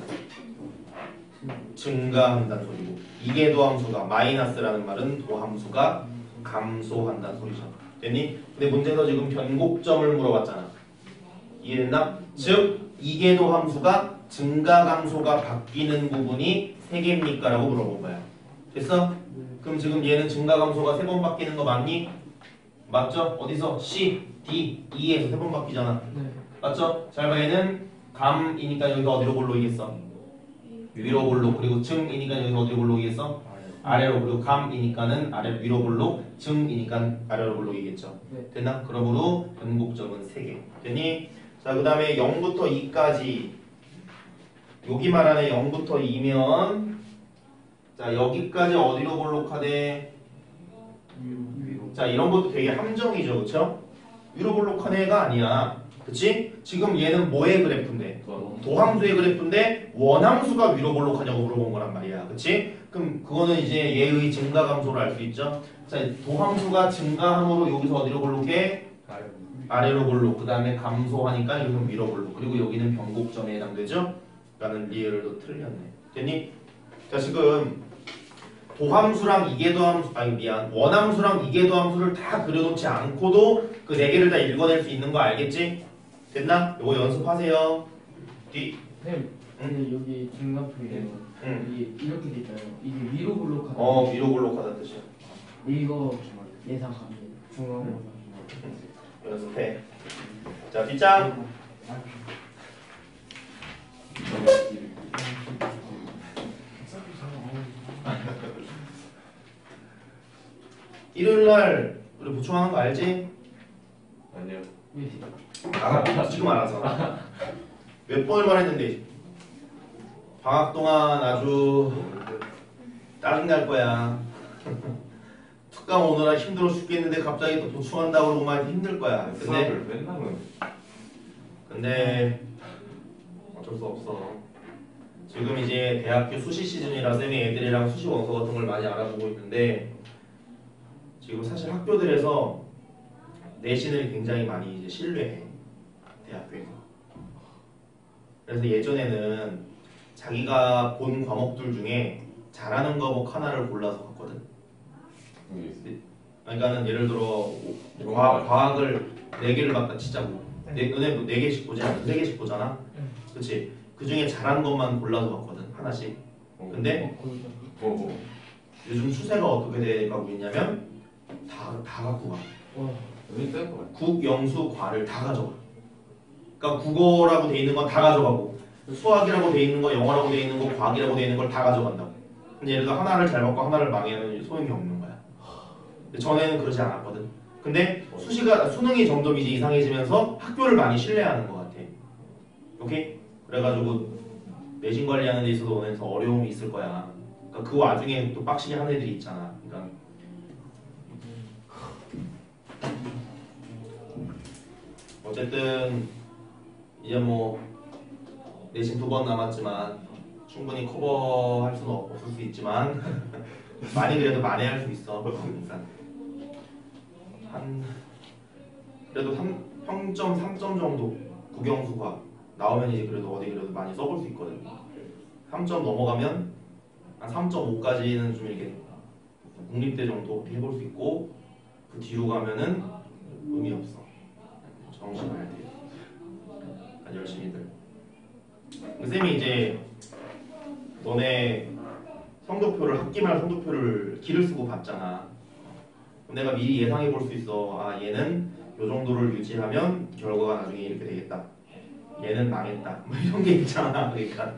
A: 증가한다는 소리고 이계 도함수가 마이너스라는 말은 도함수가 감소한다는 소리죠. 됐니? 근데 문제에서 지금 변곡점을 물어봤잖아. 이해됐나? 즉 이계 도함수가 증가 감소가 바뀌는 부분이 세 개입니까? 라고 물어본 거야. 됐어? 그럼 지금 얘는 증가 감소가 세 번 바뀌는 거 맞니? 맞죠? 어디서? C, D, E에서 세 번 바뀌잖아.
B: 네.
A: 맞죠? 잘 봐. 얘는 감이니까 여기가 어디로 볼록이겠어? 위로 볼록. 그리고 증이니까 여기가 어디로 볼록이겠어? 아래로. 그리고 감이니까는 아래 위로 볼록, 증이니까 아래로 볼록이겠죠.
B: 네.
A: 됐나? 그러므로 변곡점은 세 개. 됐니? 자, 그 다음에 영부터 이까지 여기 말하는 영부터 이면 자 여기까지 어디로 볼록하대?
E: 위로.
A: 자 이런 것도 되게 함정이죠. 그쵸? 위로 볼록한 애가 아니야. 그치? 지금 얘는 뭐의 그래프인데? 도함수의 그래프인데 원함수가 위로 볼록하냐고 물어본 거란 말이야. 그치? 그럼 그거는 이제 얘의 증가 감소를 알 수 있죠. 자 도함수가 증가함으로 여기서 어디로 볼록해? 아래로 볼록. 그 다음에 감소하니까 여기는 위로 볼록. 그리고 여기는 변곡점에 해당되죠? 라는 리을도 틀렸네. 됐니? 자 지금 도함수랑 이계도함수 아니 미안 원함수랑 이계도함수를 다 그려놓지 않고도 그 네 개를 다 읽어낼 수 있는 거 알겠지? 됐나? 요거 연습하세요. 뒤.
B: 쌤, 근데 여기 증가표에
A: 응.
B: 이게 이렇게 돼 있잖아요. 이게 위로 블록하다.
A: 어 위로 볼록하다는 뜻이야.
B: 이거 예상합니다. 중앙으로.
A: 연습해. 자 뒷장. 일요일날 우리 보충하는 거 알지?
D: 아니요.
A: 아 지금 알아서 몇 번을 말했는데 방학 동안 아주 짜증날 거야. 특강 오느라 힘들어 죽겠는데 갑자기 또 보충한다고 그러고 막 힘들 거야. 근데
D: 수학을 맨날 은
A: 근데 어쩔 수 없어. 지금 이제 대학교 수시 시즌이라 쌤이 애들이랑 수시 원서 같은 걸 많이 알아보고 있는데 지금 사실 학교들에서 내신을 굉장히 많이 이제 신뢰해. 대학교에서. 그래서 예전에는 자기가 본 과목들 중에 잘하는 과목 하나를 골라서 갔거든. 그러니까는 예를 들어 과학, 과학을 네 개를 봤다 치자고. 네, 너네 네 개씩 보지 않아? 세 개씩 보잖아. 그렇지? 그 중에 잘한 것만 골라서 봤거든 하나씩. 근데
D: 어, 어.
A: 요즘 추세가 어떻게 돼가고 있냐면 다, 다 갖고 가.
B: 와.
D: 여기 셀 거야.
A: 국, 영수, 과를 다 가져가. 그러니까 국어라고 돼 있는 건 다 가져가고 수학이라고 돼 있는 거, 영어라고 돼 있는 거, 과학이라고 돼 있는 걸 다 가져간다고. 근데 얘를 하나를 잘 먹고 하나를 망하면 소용이 없는 거야. 근데 전에는 그러지 않았거든. 근데 수시가 수능이 점점 이제 이상해지면서 학교를 많이 신뢰하는 것 같아. 오케이? 그래가지고 내신 관리하는 데 있어서 너네서 어려움이 있을 거야. 그러니까 그 와중에 또 빡시게 하는 애들이 있잖아. 그러니까 어쨌든 이제 뭐 내신 두 번 남았지만 충분히 커버할 수는 없을 수 있지만 많이 그래도 만회할 수 있어. 그러니까 한 그래도 삼, 평점 삼 점 정도 국영수가 나오면 이제 그래도 어디 그래도 많이 써볼 수 있거든. 삼 점 넘어가면 한 삼 점 오까지는 좀 이렇게 국립대 정도 해볼 수 있고 그 뒤로 가면은 의미 없어. 정신을 돼. 아주 열심히들. 쌤이 이제 너네 성적표를 학기말 성적표를 기를 쓰고 봤잖아. 그럼 내가 미리 예상해 볼 수 있어. 아 얘는 요 정도를 유지하면 결과가 나중에 이렇게 되겠다. 얘는 망했다. 뭐 이런 게 있잖아. 그러니까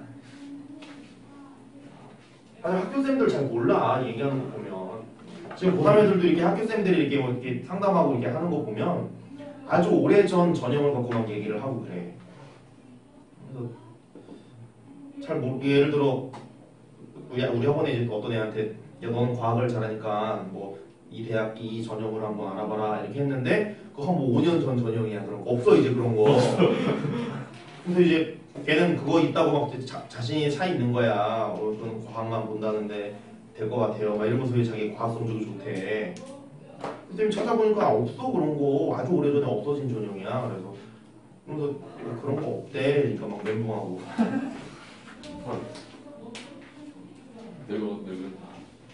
A: 사실 학교쌤들 잘 몰라. 얘기하는 거 보면 지금 고삼 애들도 이렇게 학교쌤들이 이렇게 뭐 이렇게 상담하고 이렇게 하는 거 보면 아주 오래전 전형을 갖고 막 얘기를 하고 그래. 그래서 잘 모르 예를 들어 우리, 우리 학원에 이제 어떤 애한테 야 너는 과학을 잘하니까 뭐 이 대학 이 전형을 한번 알아봐라 이렇게 했는데 그거 한 뭐 오 년 전 전형이야. 그런 거 없어 이제 그런 거. 그래서 이제 걔는 그거 있다고 막 자, 자신이 차 있는 거야. 어, 저는 과학만 본다는데 될 것 같아요. 막 이러면서 자기 과학 성적이 좋대. 선생님 찾아보니까 없어 그런 거. 아주 오래전에 없어진 전형이야. 그래서 그래서 그런 거 없대. 그러니까 막 멘붕하고.
D: 늙어 늙은.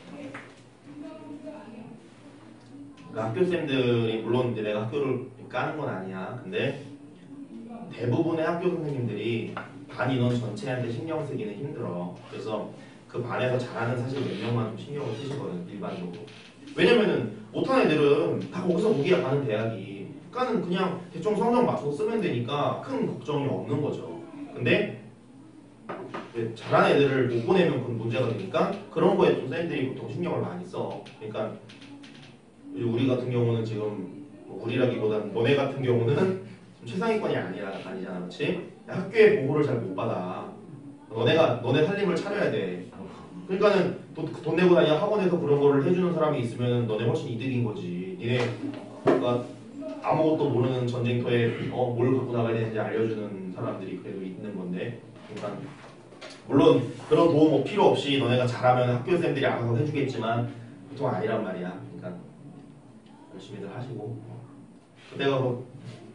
A: 그러니까 학교쌤들이 물론 이제 내가 학교를 까는 건 아니야. 근데 대부분의 학교 선생님들이 반 인원 전체한테 신경 쓰기는 힘들어. 그래서 그 반에서 잘하는 사실 몇 명만 좀 신경을 쓰시거든 일반적으로. 왜냐면은 못하는 애들은 다 거기서 오기야 가는 대학이. 그러니까는 그냥 대충 성적 맞춰서 쓰면 되니까 큰 걱정이 없는 거죠. 근데 잘하는 애들을 못 보내면 그건 문제가 되니까 그런 거에 좀 쌤들이 보통 신경을 많이 써. 그러니까 우리 같은 경우는 지금 뭐 우리라기보다는 너네 같은 경우는 최상위권이 아니라 아니잖아, 그렇지? 학교의 보호를 잘 못 받아. 너네가 너네 살림을 차려야 돼. 그러니까는 돈, 돈 내고 다니는 학원에서 그런 거를 해주는 사람이 있으면 너네 훨씬 이득인 거지. 니네가 아무것도 모르는 전쟁터에 어, 뭘 갖고 나가야 되는지 알려주는 사람들이 그래도 있는 건데. 그러니까 물론 그런 도움 뭐 필요 없이 너네가 잘하면 학교쌤들이 알아서 해주겠지만 보통 아니란 말이야. 그러니까 열심히들 하시고 그때 가서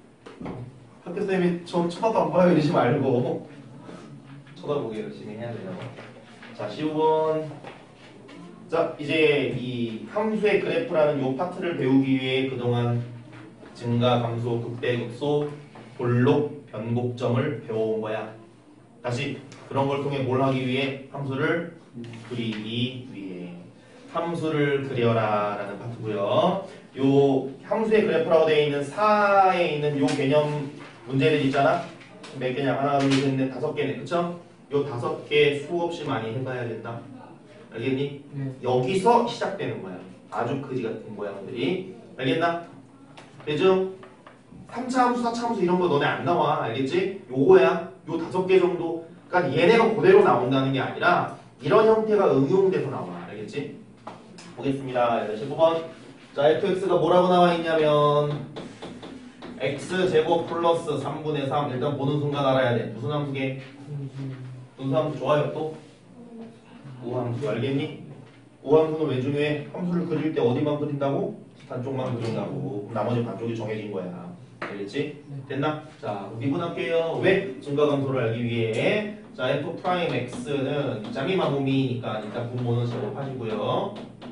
A: 학교쌤이 저 쳐다도 안 봐요 이러지 말고 쳐다보게 열심히 해야 돼요. 자, 십오 번. 자, 이제 이 함수의 그래프라는 요 파트를 배우기 위해 그동안 증가, 감소, 극대, 극소, 볼록, 변곡점을 배워온 거야. 다시 그런 걸 통해 뭘 하기 위해? 함수를 그리기 위해. 함수를 그려라 라는 파트고요. 요 함수의 그래프라고 되어 있는 사에 있는 요 개념 문제들 있잖아. 몇 개냐? 하나, 둘, 셋, 넷, 다섯 개네. 그쵸? 요 다섯 개 수없이 많이 해봐야 된다. 알겠니?
B: 네.
A: 여기서 시작되는 거야. 아주 그지 같은 모양들이. 알겠나? 되죠? 삼 차 함수, 사 차 함수 이런 거 너네 안 나와. 알겠지? 요거야. 요 다섯 개 정도. 그러니까 얘네가 그대로 나온다는 게 아니라 이런 형태가 응용돼서 나와. 알겠지? 보겠습니다. 십오 번. 자, 에프엑스가 뭐라고 나와 있냐면 x제곱 플러스 삼분의 삼. 일단 보는 순간 알아야 돼. 무슨 함수게? 분수함수 좋아요 또? 우함수 알겠니? 우함수는 왜 중요해? 함수를 그릴 때 어디만 그린다고? 반쪽만 그린다고. 그럼 나머지 반쪽이 정해진 거야. 알겠지? 됐나? 자, 미분할게요. 왜? 증가감소를 알기 위해. 자, f 프라임 x는 짱이만 몸이니까 일단 분모는 제곱하시고요.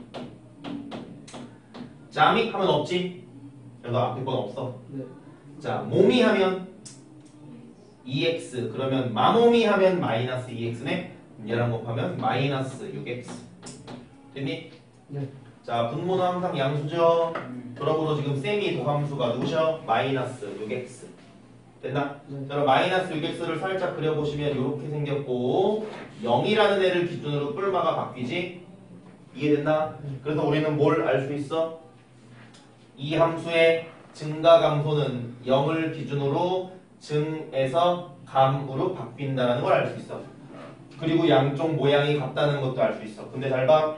A: 짬이 하면 없지? 그래도 앞에 건 없어.
B: 네.
A: 자, 몸이 하면 이 엑스 그러면 마모미 하면 마이너스 이 엑스네. 얘랑 곱하면 마이너스 육 엑스. 됐니?
B: 네.
A: 자 분모는 항상 양수죠. 그러므로 지금 셈이 도함수가 누구셔? 마이너스 육 엑스. 됐나?
B: 네.
A: 자 그럼 마이너스 육 엑스를 살짝 그려보시면 이렇게 생겼고 영이라는 애를 기준으로 뿔마가 바뀌지? 이해됐나? 그래서 우리는 뭘 알 수 있어? 이 함수의 증가 감소는 영을 기준으로 증에서 감으로 바뀐다는 걸 알 수 있어. 그리고 양쪽 모양이 같다는 것도 알 수 있어. 근데 잘 봐.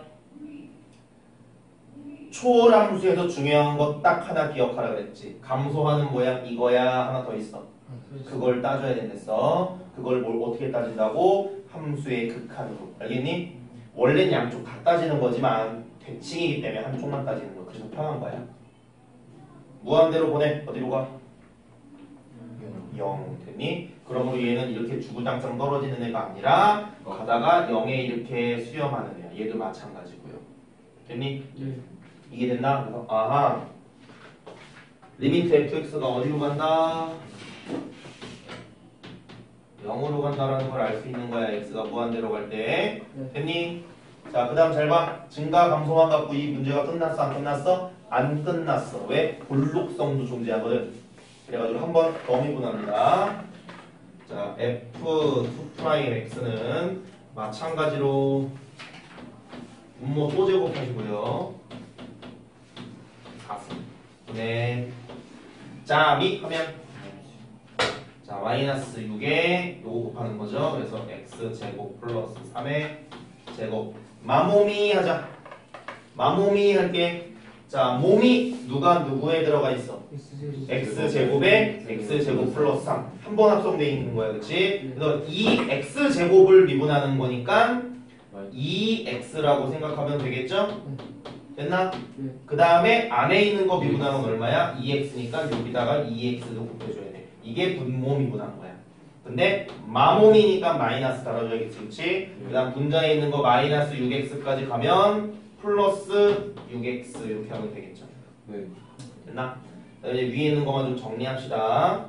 A: 초월함수에서 중요한 거 딱 하나 기억하라 그랬지. 감소하는 모양 이거야. 하나 더 있어. 그걸 따져야 된댔어. 그걸 뭘 어떻게 따진다고? 함수의 극한으로. 알겠니? 원래는 양쪽 다 따지는 거지만 대칭이기 때문에 한쪽만 따지는 거. 그래서 편한 거야. 무한대로 보내. 어디로 가? 영. 됐니? 그러므로 얘는 이렇게 주구장창 떨어지는 애가 아니라 가다가 영에 이렇게 수렴하는 애야. 얘도 마찬가지고요. 됐니?
B: 네.
A: 이해됐나? 그래서 아하 리미트 에프엑스가 어디로 간다? 영으로 간다라는 걸 알 수 있는 거야. x가 무한대로 갈 때.
B: 네.
A: 됐니? 자, 그 다음 잘 봐. 증가 감소만 갖고 이 문제가 끝났어? 안 끝났어? 안 끝났어. 왜? 볼록성도 존재하거든. 그래가지고 한번 더 미분합니다. 자, 에프 투 엑스는 마찬가지로 분모 또 제곱하시고요. 사승 분의 짬이 하면 자 마이너스 육에 요거 곱하는 거죠. 그래서 x제곱 플러스 삼의 제곱 마모미 하자. 마모미 할게. 자 몸이 누가 누구에 들어가 있어? x제곱에 x제곱 플러스 삼 한 번 합성되어 있는 거야. 그치? 그래서 이 x제곱을 미분하는 거니까 이 엑스라고 생각하면 되겠죠? 됐나?
B: 네.
A: 그 다음에 안에 있는 거 미분하면 얼마야? 이 엑스니까 여기다가 이 엑스도 곱해줘야 돼. 이게 분모 미분한 거야. 근데 마모미니까 마이너스 달아줘야겠지. 그치? 그 다음 분자에 있는 거 마이너스 육 엑스까지 가면 플러스 육 엑스 이렇게 하면 되겠죠.
D: 네.
A: 됐나? 자, 이제 위에 있는 것만 좀 정리합시다.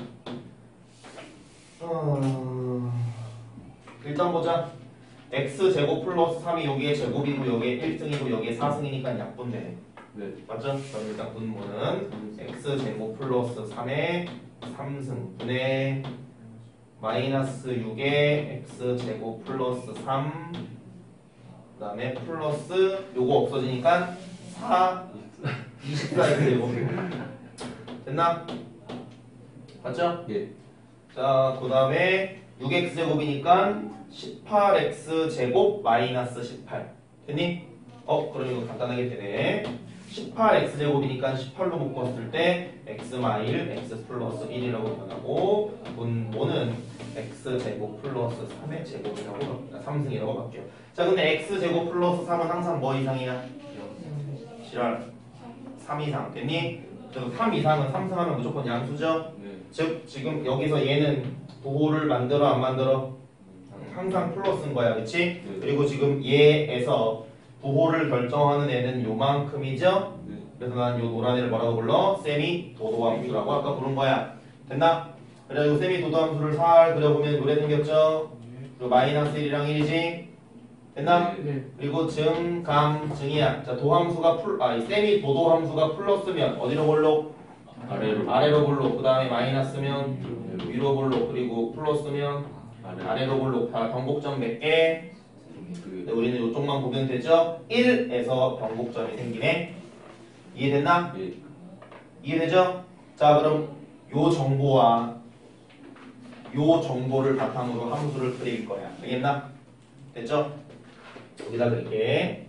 A: 어... 일단 보자. x제곱 플러스 삼이 여기에 제곱이고 여기에 일 승이고 여기에 사 승이니까 약분되네.
D: 네.
A: 맞죠? 그럼 일단 분모는 x제곱 플러스 삼의 삼 승 분의 마이너스 육의 x제곱 플러스 삼 그 다음에 플러스 요거 없어지니까 사 이십사 x제곱 됐나? 맞죠?
D: 예.
A: 자, 그 다음에 육 엑스제곱이니까 십팔 엑스제곱 마이너스 십팔 됐니? 어? 그럼 이거 간단하게 되네. 십팔 엑스제곱이니까 십팔로 묶었을 때 x 마일 x 플러스 일이라고 변하고 분모는 x제곱 플러스 삼의 제곱이라고 바뀌어. 삼 승이라고 바뀌어. 자 근데 x제곱 플러스 삼은 항상 뭐 이상이야? 지랄 삼 이상 됐니? 그래서 삼 이상은 삼 승하면 무조건 양수죠?
D: 네.
A: 즉 지금 여기서 얘는 부호를 만들어 안 만들어? 항상 플러스인 거야. 그치?
D: 네.
A: 그리고 지금 얘에서 부호를 결정하는 애는 요만큼이죠?
D: 네.
A: 그래서 난 요 노란 애를 뭐라고 불러? 세미 도도함수라고 아까 부른 거야. 됐나? 그래서 세미 도도함수를 살 그려보면 요래 생겼죠? 그리고 마이너스 일이랑 일이지? 됐나?
B: 네.
A: 그리고 증, 감, 증이야. 자 도함수가 풀, 아, 이 세미 도도함수가 플러스면 어디로 볼로?
D: 아래로.
A: 아래로 볼로. 그 다음에 마이너스면 위로 볼로. 그리고 플러스면 아래로 볼로. 다 변곡점 몇 개? 근데 우리는 이쪽만 보면 되죠? 일에서 변곡점이 생기네. 이해됐나?
D: 예.
A: 이해되죠? 자 그럼 요 정보와 요 정보를 바탕으로 함수를 그릴 거야. 알겠나? 됐죠? 여기다 그릴게.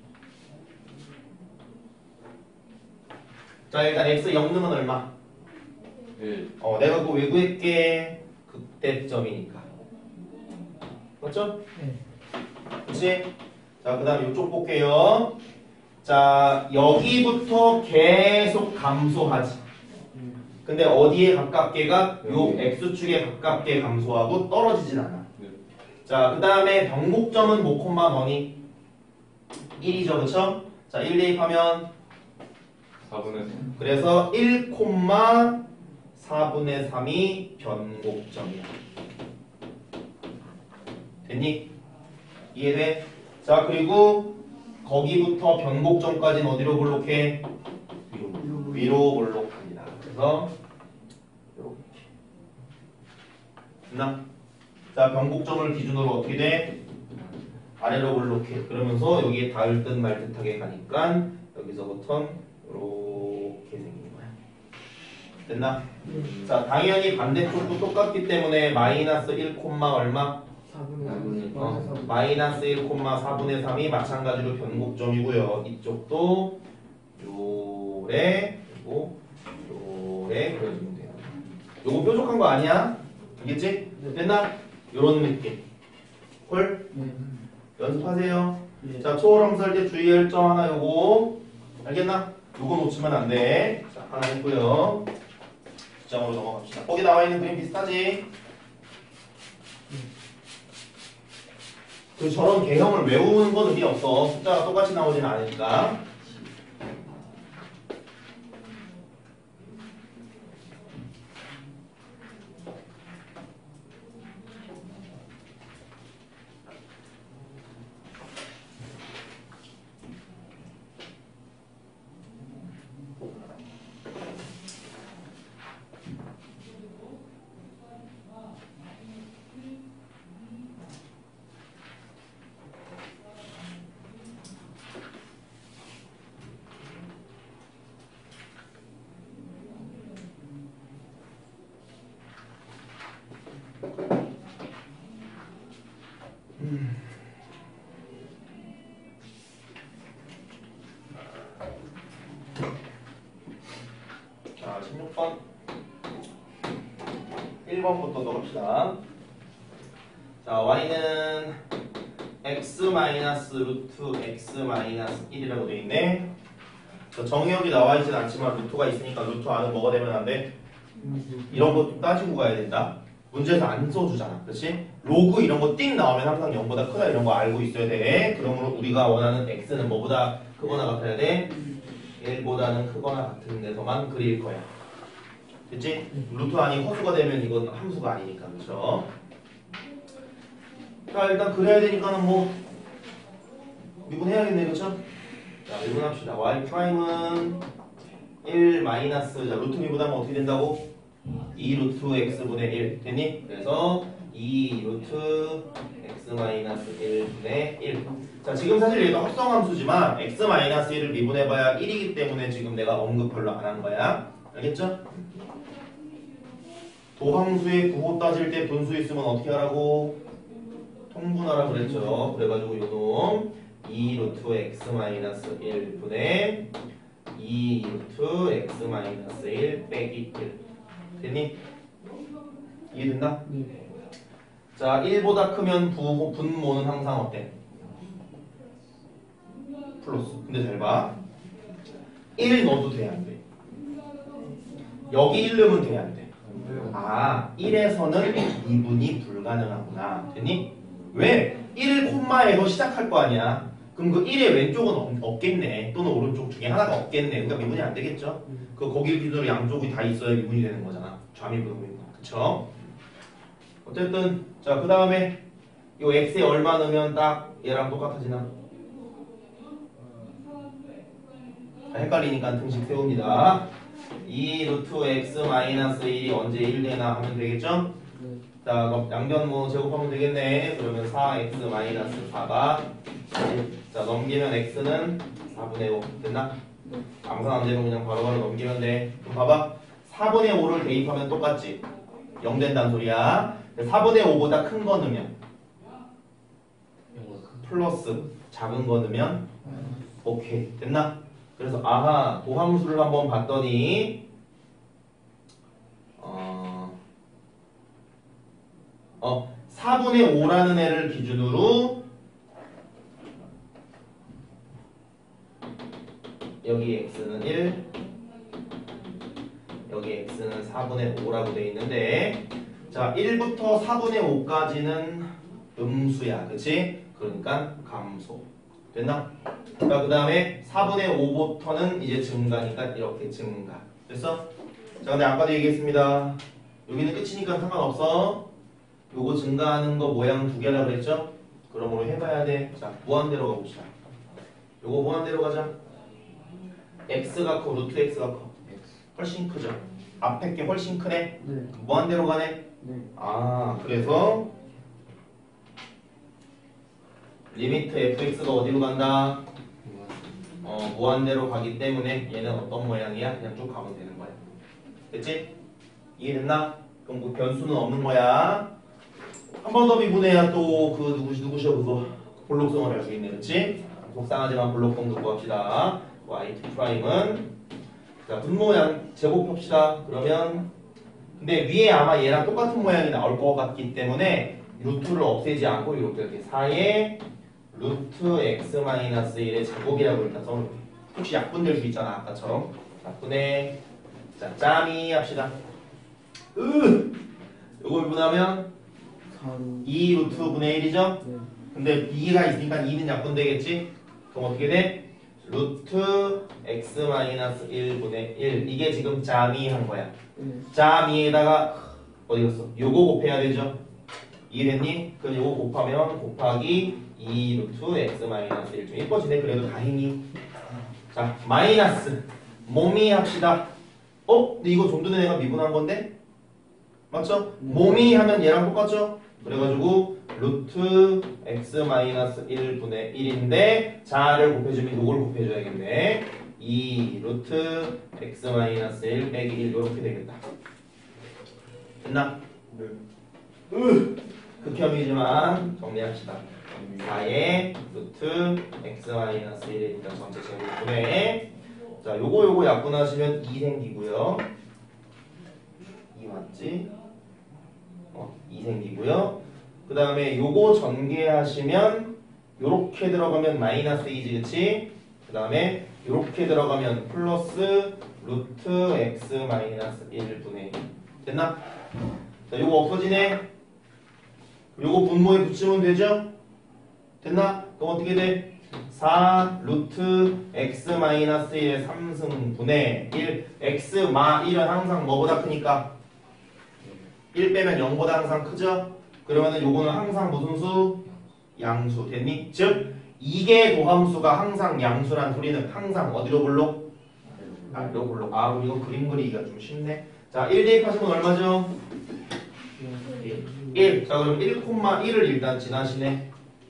A: 자 일단 x 영능은 얼마?
D: 예.
A: 어 내가 그거 왜 구했게? 극대점이니까. 맞죠?
B: 네.
A: 그치? 자, 그 다음에 이쪽 볼게요. 자, 여기부터 계속 감소하지. 근데 어디에 가깝게가? 요 x축에 가깝게 감소하고 떨어지진 않아.
D: 네.
A: 자, 그 다음에 변곡점은 뭐 콤마 뭐니? 일이죠, 그쵸? 자, 일 대입하면
D: 사분의 삼.
A: 그래서 일 콤마 사분의 삼이 변곡점이야. 됐니? 이해돼? 자, 그리고 거기부터 변곡점까지는 어디로 볼록해? 위로, 위로 볼록합니다. 그래서 이렇게 됐나? 자, 변곡점을 기준으로 어떻게 돼? 아래로 볼록해. 그러면서 여기에 닿을 듯 말 듯하게 가니까 여기서부터는 이렇게 생긴 거야. 됐나?
B: 네.
A: 자, 당연히 반대쪽도 똑같기 때문에 마이너스 일 콤마 얼마?
B: 사분의
A: 어, 마이너스 일 콤마 사분의 삼이 마찬가지로 변곡점이고요. 이쪽도 요래 그리고 요래 그려주면 돼요. 요거 뾰족한 거 아니야? 알겠지? 됐나? 요런 느낌. 콜?
B: 네.
A: 연습하세요.
B: 네.
A: 자, 초월함수 할 때 주의할 점 하나 요거 알겠나? 요거 놓치면 안 돼. 자, 하나 했고요. 시장으로 넘어갑시다. 거기 나와 있는 그림 비슷하지? 그 저런 개형을 외우는 건 의미 없어. 숫자가 똑같이 나오지는 않으니까. 자, 십육 번 일 번부터 넣읍시다. 자, y는 x 마이너스 루트 x 마이너스 일이라고 되어 있네. 자, 정의역이 나와 있진 않지만 루트가 있으니까 루트 안은 뭐가 되면 안 돼? 이런 것도 따지고 가야 된다. 문제에서 안 써주잖아. 그렇지? 로그 이런 거 띵 나오면 항상 영보다 크다 이런 거 알고 있어야 돼. 그러므로 우리가 원하는 x는 뭐보다 크거나 같아야 돼? 일보다는 크거나 같은 데서만 그릴 거야. 됐지? 루트 안이 허수가 되면 이건 함수가 아니니까. 그렇죠? 자, 일단 그려야 되니까는 뭐 미분해야겠네. 그렇죠? 자, 미분합시다. y 프라임은 일 마이너스, 자, 루트 미분하면 어떻게 된다고? 이 루트 x분의 일 됐니? 그래서 이 루트 x 마이너스 일분의 일. 자, 지금 사실 얘도 합성함수지만 x 마이너스 일을 미분해봐야 일이기 때문에 지금 내가 언급 별로 안 한 거야. 알겠죠? 도함수의 구호 따질 때 분수 있으면 어떻게 하라고? 통분하라 그랬죠. 그래가지고 요놈 이 루트 x 마이너스 일분의 이 루트 x 마이너스 일 빼기 일 됐니? 이해된다?
B: 네.
A: 자, 일보다 크면 부, 분모는 항상 어때? 플러스. 근데 잘 봐. 일 넣어도 돼, 안 돼? 여기 일 넣으면 돼, 안 돼? 아, 일에서는 미분이 불가능하구나. 됐니? 왜? 일 콤마에서 시작할 거 아니야. 그럼 그 일의 왼쪽은 없, 없겠네. 또는 오른쪽 중에 하나가 없겠네. 그러니까 미분이 안 되겠죠? 그 거기 기준으로 양쪽이 다 있어야 미분이 되는 거잖아. 좌미분, 우미분. 그쵸? 어쨌든 자, 그 다음에 요 x에 얼마 넣으면 딱 얘랑 똑같아지나? 자, 헷갈리니까 등식 세웁니다. 이 루트 x 마이너스 일이 언제 일 되나 하면 되겠죠?
B: 네.
A: 자, 그럼 양변모 제곱하면 되겠네. 그러면 사 엑스 마이너스 사가 자, 넘기면 x는 사분의 오 됐나?
B: 네.
A: 암산 안 되면 그냥 바로바로 넘기면 돼. 그럼 봐봐. 사분의 오를 대입하면 똑같지? 영 된다는 소리야. 사분의 오보다 큰 거 넣으면 플러스, 작은 거 넣으면 오케이. 됐나? 그래서 아하, 도함수를 한번 봤더니 어, 어 사분의 오라는 애를 기준으로 여기 x는 일, 여기 x는 사분의 오라고 돼 있는데, 자, 일부터 사분의 오까지는 음수야. 그치? 그러니까 감소. 됐나? 자, 그 다음에 사분의 오부터는 이제 증가니까 이렇게 증가. 됐어? 자, 근데 아까도 얘기했습니다. 여기는 끝이니까 상관없어. 요거 증가하는 거 모양 두 개라고 그랬죠? 그러므로 해봐야 돼. 자, 무한대로 가봅시다. 요거 무한대로 가자. x가 커, 루트 x가 커. 훨씬 크죠? 앞에 게 훨씬 크네?
B: 네.
A: 무한대로 가네?
B: 네.
A: 아, 그래서 리미트 fx가 어디로 간다? 어, 무한대로 가기 때문에 얘는 어떤 모양이야? 그냥 쭉 가면 되는 거야. 됐지? 이해됐나? 그럼 그 변수는 없는 거야. 한 번 더 미분해야 또 그 누구시 누구시여 그거 볼록성을 알 수 있네. 그렇지? 속상하지만 볼록성 듣고 합시다. 와이 투 프라임은 자 분모양 제곱합시다. 그러면 근데 위에 아마 얘랑 똑같은 모양이 나올 것 같기 때문에 루트를 없애지 않고 이렇게 이렇게 사이에 루트 x 마이너스 일의 제곱이라고 일단 써놓을게. 혹시 약분될 수 있잖아 아까처럼. 약분해. 자 짬이 합시다. 으 요걸 분하면
B: 사로.
A: 이 루트 분의 일이죠?
B: 네.
A: 근데 b가 있으니까 이는 약분되겠지? 그럼 어떻게 돼? 루트 x 마이너스 일 분의 일 이게 지금 짬이한 거야.
B: 네.
A: 짬이에다가 어디 갔어? 요거 곱해야 되죠? 이해됐니? 그럼 요거 곱하면 곱하기 이 루트 x 마이너스 일 좀 예뻐지네. 그래도 다행히. 자 마이너스 몸이 합시다. 어? 근데 이거 좀 전에 내가 미분한 건데? 맞죠?
B: 네.
A: 몸이 하면 얘랑 똑같죠? 그래가지고 루트 x 마이너스 일 분의 일인데 자를 곱해주면 요걸 곱해줘야겠네. 이 루트 x 마이너스 일 빼기 일 요렇게 되겠다. 됐나?
E: 네.
A: 으 극혐이지만 정리합시다. 사의 루트 x 마이너스 일이니까 전체 제곱분의 자 요거 요거 약분하시면 이 생기고요. 이 맞지? 어, 이 생기고요. 그 다음에 요거 전개하시면 요렇게 들어가면 마이너스 이지 그치? 그 다음에 요렇게 들어가면 플러스 루트 x 마이너스 일 분의 일 됐나? 자 요거 없어지네. 요거 분모에 붙이면 되죠? 됐나? 그럼 어떻게 돼? 사 루트 x 마이너스 일의 삼 승분의 일 x 마 일은 항상 뭐보다 크니까 일 빼면 영보다 항상 크죠? 그러면은 요거는 항상 무슨 수? 양수 됐니? 즉 이게 도함수가 항상 양수란 소리는 항상 어디로 불러? 아래로 불러. 아 그럼 이거 그림 그리기가 좀 쉽네. 자 일 대입하시면 얼마죠? 일. 자 그럼 일 콤마 일을 일단 지나시네.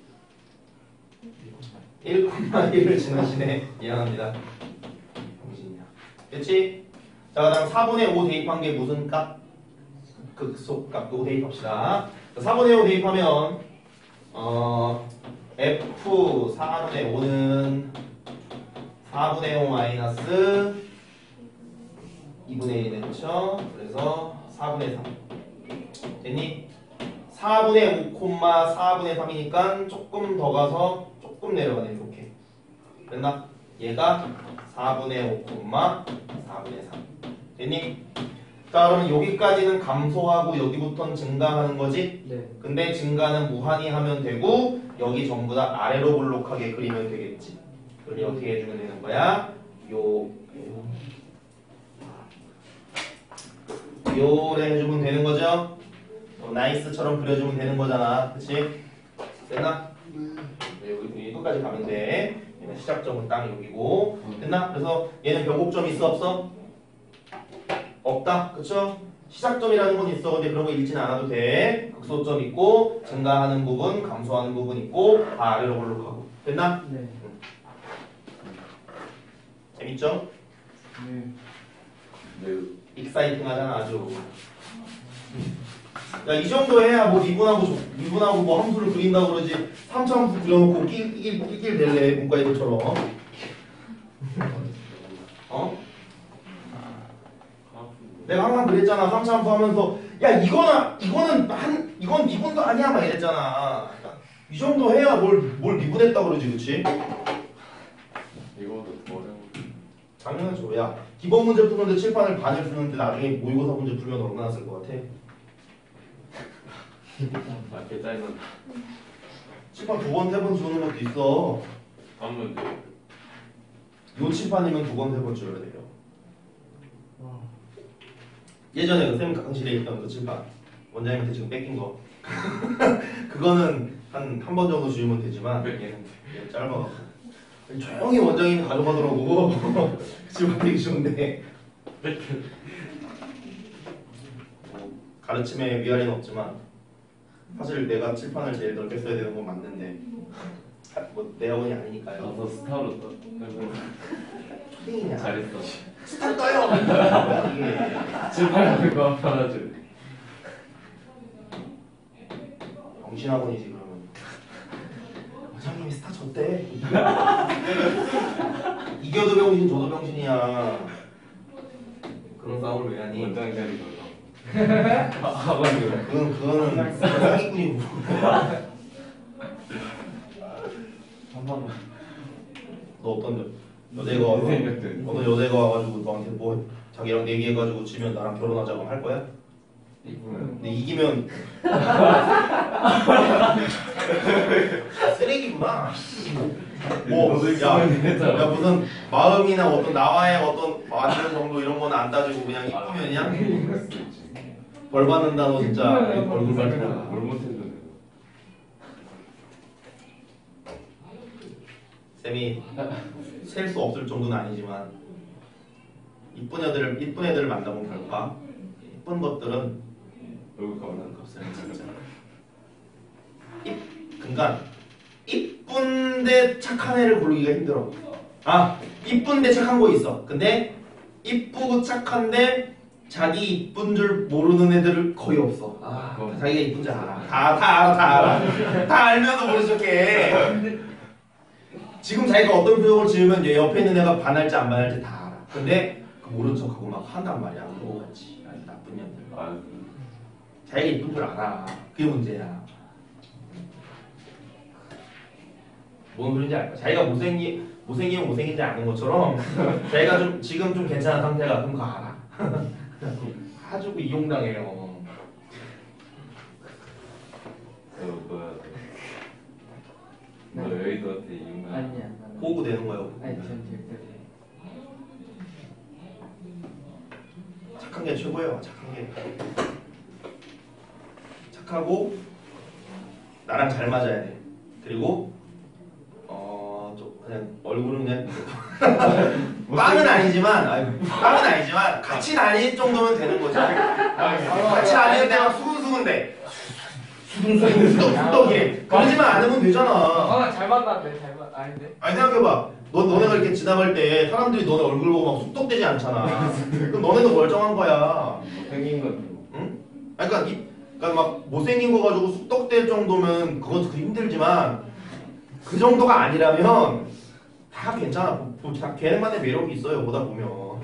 A: 일 콤마 일을 지나시네. 미안합니다. 정신이야. 됐지? 자 그다음 사분의 오 대입한 게 무슨 값? 극소값 요 대입합시다. 자, 사분의 오 대입하면 어 f 사분의 오는 사분의 오 마이너스 이분의 일이네 그쵸? 그래서 사분의 삼 됐니? 사분의 오 콤마 사분의 삼이니까 조금 더 가서 조금 내려가네 이렇게 됐나? 얘가 사분의 오 콤마 사분의 삼 됐니? 자 그러면 여기까지는 감소하고 여기부터는 증가하는 거지?
B: 네.
A: 근데 증가는 무한히 하면 되고 여기 전부 다 아래로 볼록하게 그리면 되겠지. 그러니 어떻게 해주면 되는 거야? 요 요래 해주면 되는 거죠? 어, 나이스처럼 그려주면 되는 거잖아. 그치? 됐나? 네, 여기 여기까지 가면 돼. 얘는 시작점은 딱 여기고 됐나? 그래서 얘는 변곡점 있어 없어? 없다. 그쵸? 시작점이라는 건 있어. 근데 그런 거 읽지는 않아도 돼. 극소점 있고 증가하는 부분, 감소하는 부분 있고 다 아래로 볼록하고 됐나?
B: 네.
A: 재밌죠?
E: 네.
D: 네.
A: 익사이팅 하잖아 아주. 야, 이 정도 해야 뭐 미분하고 조- 미분하고 뭐 함수를 그린다고 그러지. 삼차함수 그려놓고 끼, 끼, 끼, 끼 될래 문과 애들처럼. 어? 내가 항상 그랬잖아. 삼차함수 하면서 야 이거는 이거는 한 이건 미분도 아니야 막 이랬잖아. 이 정도 해야 뭘 뭘 미분했다 그러지, 그렇지?
D: 이거도 어려운.
A: 당연하죠. 야 기본 문제 푸는데 칠판을 반을 쓰는데 나중에 모의고사 문제 풀면 얼마나 쓸 것 같아?
D: 아, 계좌에는
A: 칠판 두 번, 세 번 주는 것도 있어.
D: 한번 돼.
A: 요 칠판이면 두 번, 세 번 줘야 돼요.
B: 와.
A: 예전에 그 쌤 강실에 있던 그 칠판 원장님한테 지금 뺏긴 거 그거는 한 한 번 정도 지우면 되지만 얘는 얘는 짧아갖고 조용히 원장님이 가져가더라고. 지금 되게 쉬운데 뭐 가르침에 위아래는 없지만 사실 내가 칠판을 제일 넓게 써야 되는 건 맞는데 뭐 내 학원이 아니니까요.
D: 나서 스타로 떠.
A: 초딩이냐?
D: 잘했어.
A: 스타 떠요. 뭐야 이게?
D: 칠팔 거 받아줘.
A: 병신학원이지 그러면. 원장님이 스타 졌대. 이겨도 병신 저도 병신이야. 그런 싸움을 왜 하니?
D: 원장 자리 걸어. 학원이요.
A: 그건 그거는 사기꾼이고.
E: 한번
A: 너 어떤 여자애가 와서
D: 생각들.
A: 어떤 여자애가 와가지고 너한테 뭐 자기랑 내기해가지고 지면 나랑 결혼하자고 할 거야? 근데 이기면 쓰레기구나. 뭐야 야, 무슨 마음이나 어떤 나와의 어떤 맞는 정도 이런 건 안 따지고 그냥 이쁘면이야? 벌 받는다 너 진짜 얼굴 밝히라.
D: 뭘 못해도 돼.
A: 쌤이 셀 수 없을 정도는 아니지만 이쁜 애들을 이쁜 애들을 만나본 결과 이쁜 것들은
D: 얼굴 가면
A: 없어요 진짜. 이, 그러니까 이쁜데 착한 애를 고르기가 힘들어. 아 이쁜데 착한 거 있어. 근데 이쁘고 착한데 자기 이쁜 줄 모르는 애들은 거의 없어. 아
D: 어.
A: 자기가 이쁜 줄 알아. 다, 다 알아 다 알아. 다 알면서 모른 척해. 지금 자기가 어떤 표정을 지으면 얘 옆에 있는 애가 반할지 안 반할지 다 알아. 근데 그 모른 척하고 막 한단 말이야. 그거 같이 아주 나쁜 년들.
D: 아,
A: 자기가 이쁜 줄 알아. 그게 문제야. 뭔 소린지 알까? 자기가 못생기, 못생기면 못생긴지 아는 것처럼 자기가 좀 지금 좀 괜찮은 상태가 그럼 그거 알아. 아주 이용당해요.
D: 너 뭐야? 너 여의도한테 이용나?
B: 아니야.
A: 호구 되는 거예요.
B: 아니 전 절대.
A: 착한 게 최고예요. 착한 게. 착하고 나랑 잘 맞아야 돼. 그리고 어, 좀 그냥 얼굴은 그냥 빵은 아니지만 아니, 빵은 아니지만 같이 다닐 정도면 되는 거지. 같이 다니는데 막 수근수근대. 수근수근 후덕후덕해. 그러지만 않으면 되잖아.
B: 아잘 만났네. 잘 만났. 아닌데.
A: 아니 생각해봐. 너, 너네가 이렇게 지나갈 때 사람들이 너네 얼굴 보고 막 쑥덕대지 않잖아. 그럼 너네도 멀쩡한 거야.
D: 생긴 건
A: 응? 아니, 그러니까, 이, 그러니까 막 못생긴 거 가지고 쑥덕댈 정도면 그건 그 힘들지만 그 정도가 아니라면 다 괜찮아. 뭐, 다 걔네만의 매력이 있어요. 보다 보면.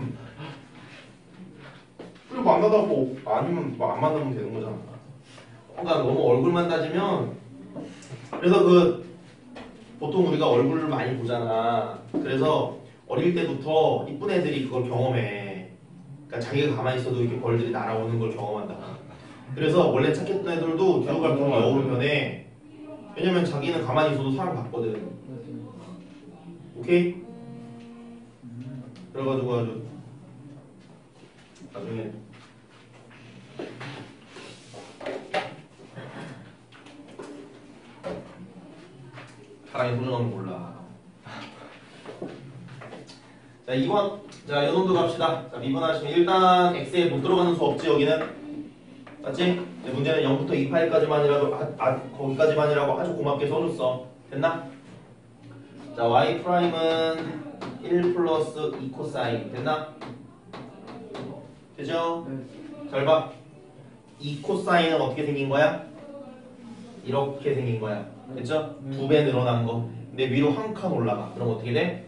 A: 그리고 만나다 뭐 아니면 뭐 안 만나면 되는 거잖아. 그러니까 너무 얼굴만 따지면 그래서 그 보통 우리가 얼굴을 많이 보잖아. 그래서 어릴 때부터 이쁜 애들이 그걸 경험해. 그러니까 자기가 가만히 있어도 이렇게 벌들이 날아오는 걸 경험한다. 그래서 원래 착했던 애들도 뒤로 갈수록 여우로 변해. 왜냐면 자기는 가만히 있어도 사람 봤거든. 오케이? 그래가지고 아주 나중에 사랑의 소중함을 몰라. 자, 이 번. 자, 요 놈도 갑시다. 자, 미분하시면 일단 x에 못 들어가는 수 없지, 여기는. 맞지? 이제 문제는 영부터 이 파일까지만이라도, 아, 아, 거기까지만이라고 아주 고맙게 써줬어. 됐나? 자, y 프라임은 일 플러스 이 코사인. 됐나? 되죠?
B: 네.
A: 잘 봐. 이 코사인은 어떻게 생긴 거야? 이렇게 생긴 거야. 됐죠? 두 배 늘어난 거. 근데 위로 한 칸 올라가. 그럼 어떻게 돼?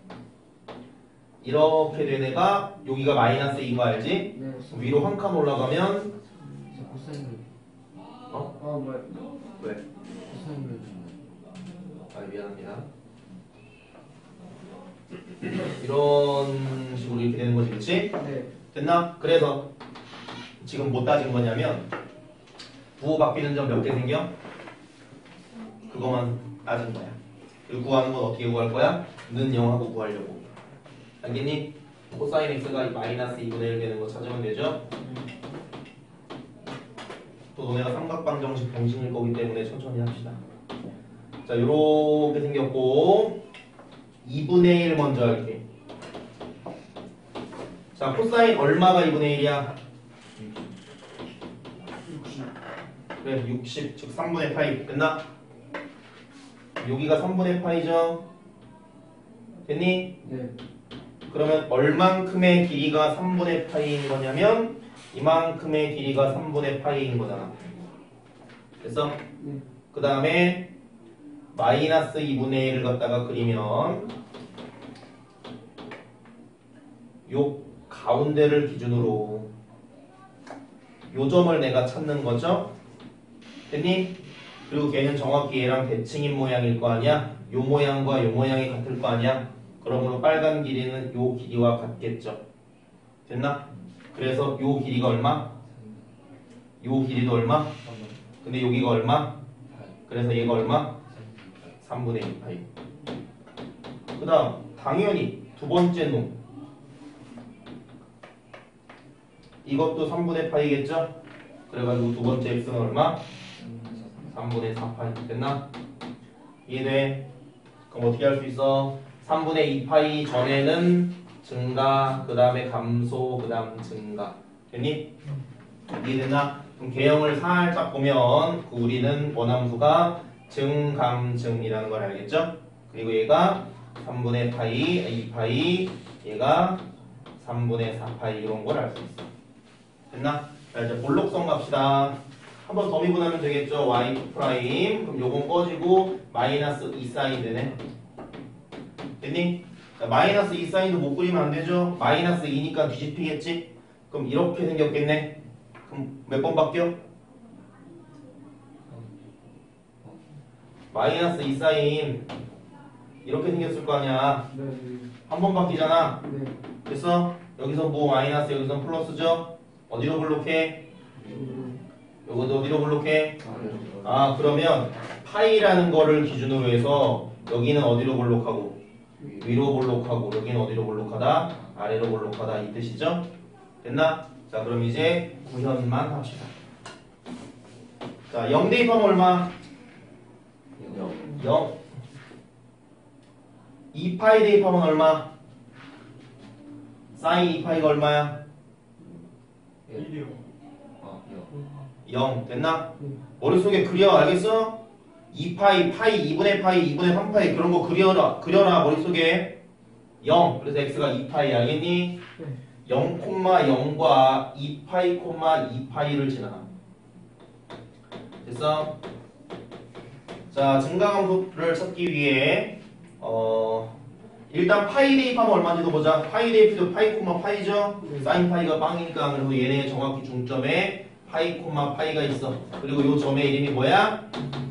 A: 이렇게 된 애가 여기가 마이너스 이인 거 알지?
B: 네.
A: 위로 한 칸 올라가면
B: 저 고사인.
A: 어?
B: 어 뭐야?
A: 왜?
B: 고사인.
A: 아 미안합니다. 이런 식으로 이렇게 되는 거지, 그렇지?
B: 네.
A: 됐나? 그래서 지금 뭐 따진 거냐면 부호 바뀌는 점 몇 개 생겨? 그거만 따진 거야. 그리고 구하는 건 어떻게 구할 거야? 는 영하고 구하려고. 알겠니? 코사인 x가 마이너스 이분의 일 되는 거 찾으면 되죠? 또 너네가 삼각방정식 공식일 거기 때문에 천천히 합시다. 자, 요렇게 생겼고 이분의 일 먼저 할게. 자, 코사인 얼마가 이분의 일이야? 그래, 육십, 즉 삼분의 파이. 됐나? 여기가 삼분의 파이죠? 됐니?
B: 네.
A: 그러면 얼만큼의 길이가 삼분의 파이인 거냐면 이만큼의 길이가 삼분의 파이인 거잖아. 됐어?
B: 네.
A: 그 다음에 마이너스 이분의 일을 갖다가 그리면 요 가운데를 기준으로 요 점을 내가 찾는 거죠. 됐니? 그리고 걔는 정확히 얘랑 대칭인 모양일 거 아니야? 요 모양과 요 모양이 같을 거 아니야? 그러므로 빨간 길이는 요 길이와 같겠죠. 됐나? 그래서 요 길이가 얼마? 요 길이도 얼마? 근데 여기가 얼마? 그래서 얘가 얼마? 삼분의 이 파이. 그 다음 당연히 두 번째 놈 이것도 삼분의 파이겠죠? 그래가지고 두 번째 x는 얼마? 삼분의 사 파이. 됐나? 이해돼? 그럼 어떻게 할 수 있어? 삼분의 이 파이 전에는 증가, 그 다음에 감소, 그 다음 증가. 됐니? 이해됐나? 그럼 개형을 살짝 보면 그 우리는 원함수가 증감증이라는 걸 알겠죠? 그리고 얘가 삼분의 파이, 이 파이, 얘가 삼분의 사 파이 이런 걸 알 수 있어. 됐나? 자, 이제 볼록성 갑시다. 한번 더 미분하면 되겠죠? 와이 투 프라임. 그럼 요건 꺼지고 마이너스 이 사인 되네. 됐니? 자, 마이너스 이 사인도 못 그리면 안 되죠? 마이너스 이니까 뒤집히겠지? 그럼 이렇게 생겼겠네? 그럼 몇 번 바뀌어? 마이너스 이 사인 이렇게 생겼을 거 아니야.
B: 네.
A: 한 번 바뀌잖아.
B: 네.
A: 그래서 여기서 뭐 마이너스 여기서 플러스죠? 어디로 블록해? 요것도 어디로 블록해? 아, 그러면 파이라는 거를 기준으로 해서 여기는 어디로 블록하고 위로 블록하고 여기는 어디로 블록하다? 아래로 블록하다 이 뜻이죠? 됐나? 자, 그럼 이제 구현만 합시다. 자, 영 대입하면 얼마? 영. 이 파이 대입하면 얼마? 사인 이 파이가 얼마야?
E: 일이요.
A: 영. 됐나? 머릿속에 그려. 알겠어? 이 파이, 파이, 이분의 파이, 이분의 삼 파이 그런 거 그려라. 그려라. 머릿속에. 영. 그래서 x가 이 파이 알겠니? 영, 영과 이 파이, 이 파이를 지나. 됐어? 자, 증가함수를 찾기 위해 어 일단 파이 대입하면 얼마인지도 보자. 파이 대입도 파이 콤마 파이죠? 사인 파이가 빵이니까 그래서 얘네 정확히 중점에 파이 콤마 파이가 있어. 그리고 요 점의 이름이 뭐야?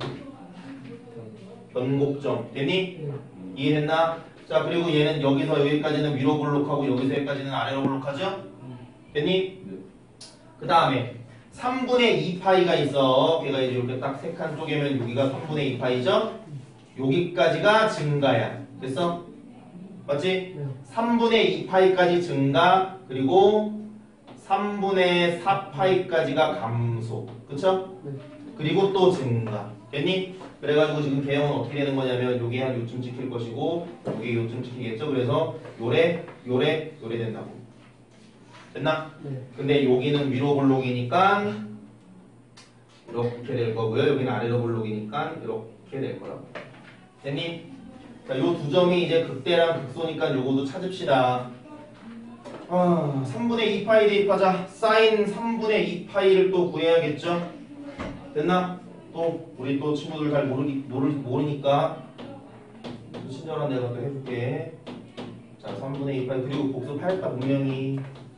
A: 변곡점. 됐니? 이해됐나? 자, 그리고 얘는 여기서 여기까지는 위로 블록하고 여기서 여기까지는 아래로 블록하죠? 됐니? 그 다음에 삼분의 이 파이가 있어. 걔가 이제 이렇게 딱 세 칸 쪼개면 여기가 삼분의 이 파이죠? 여기까지가 증가야. 됐어? 맞지? 삼분의 이 파이까지 증가, 그리고 삼분의 사 파이까지가 감소. 그쵸? 그리고 또 증가. 됐니? 그래가지고 지금 개형은 어떻게 되는 거냐면 요게 한 요쯤 찍힐 것이고 요게 요쯤 찍히겠죠? 그래서 요래, 요래, 요래 된다고. 됐나?
B: 네.
A: 근데 여기는 위로 블록이니까 이렇게 될 거고요. 여기는 아래로 블록이니까 이렇게 될 거라고. 됐니? 자, 요 두 점이 이제 극대랑 극소니까 요거도 찾읍시다. 아, 삼분의 이 파이 대입하자. 사인 삼분의 이 파이를 또 구해야겠죠? 됐나? 또 우리 또 친구들 잘 모르니, 모르, 모르니까 친절한 내가 또 해줄게. 자, 삼분의 이 파이 그리고 복습했다 분명히.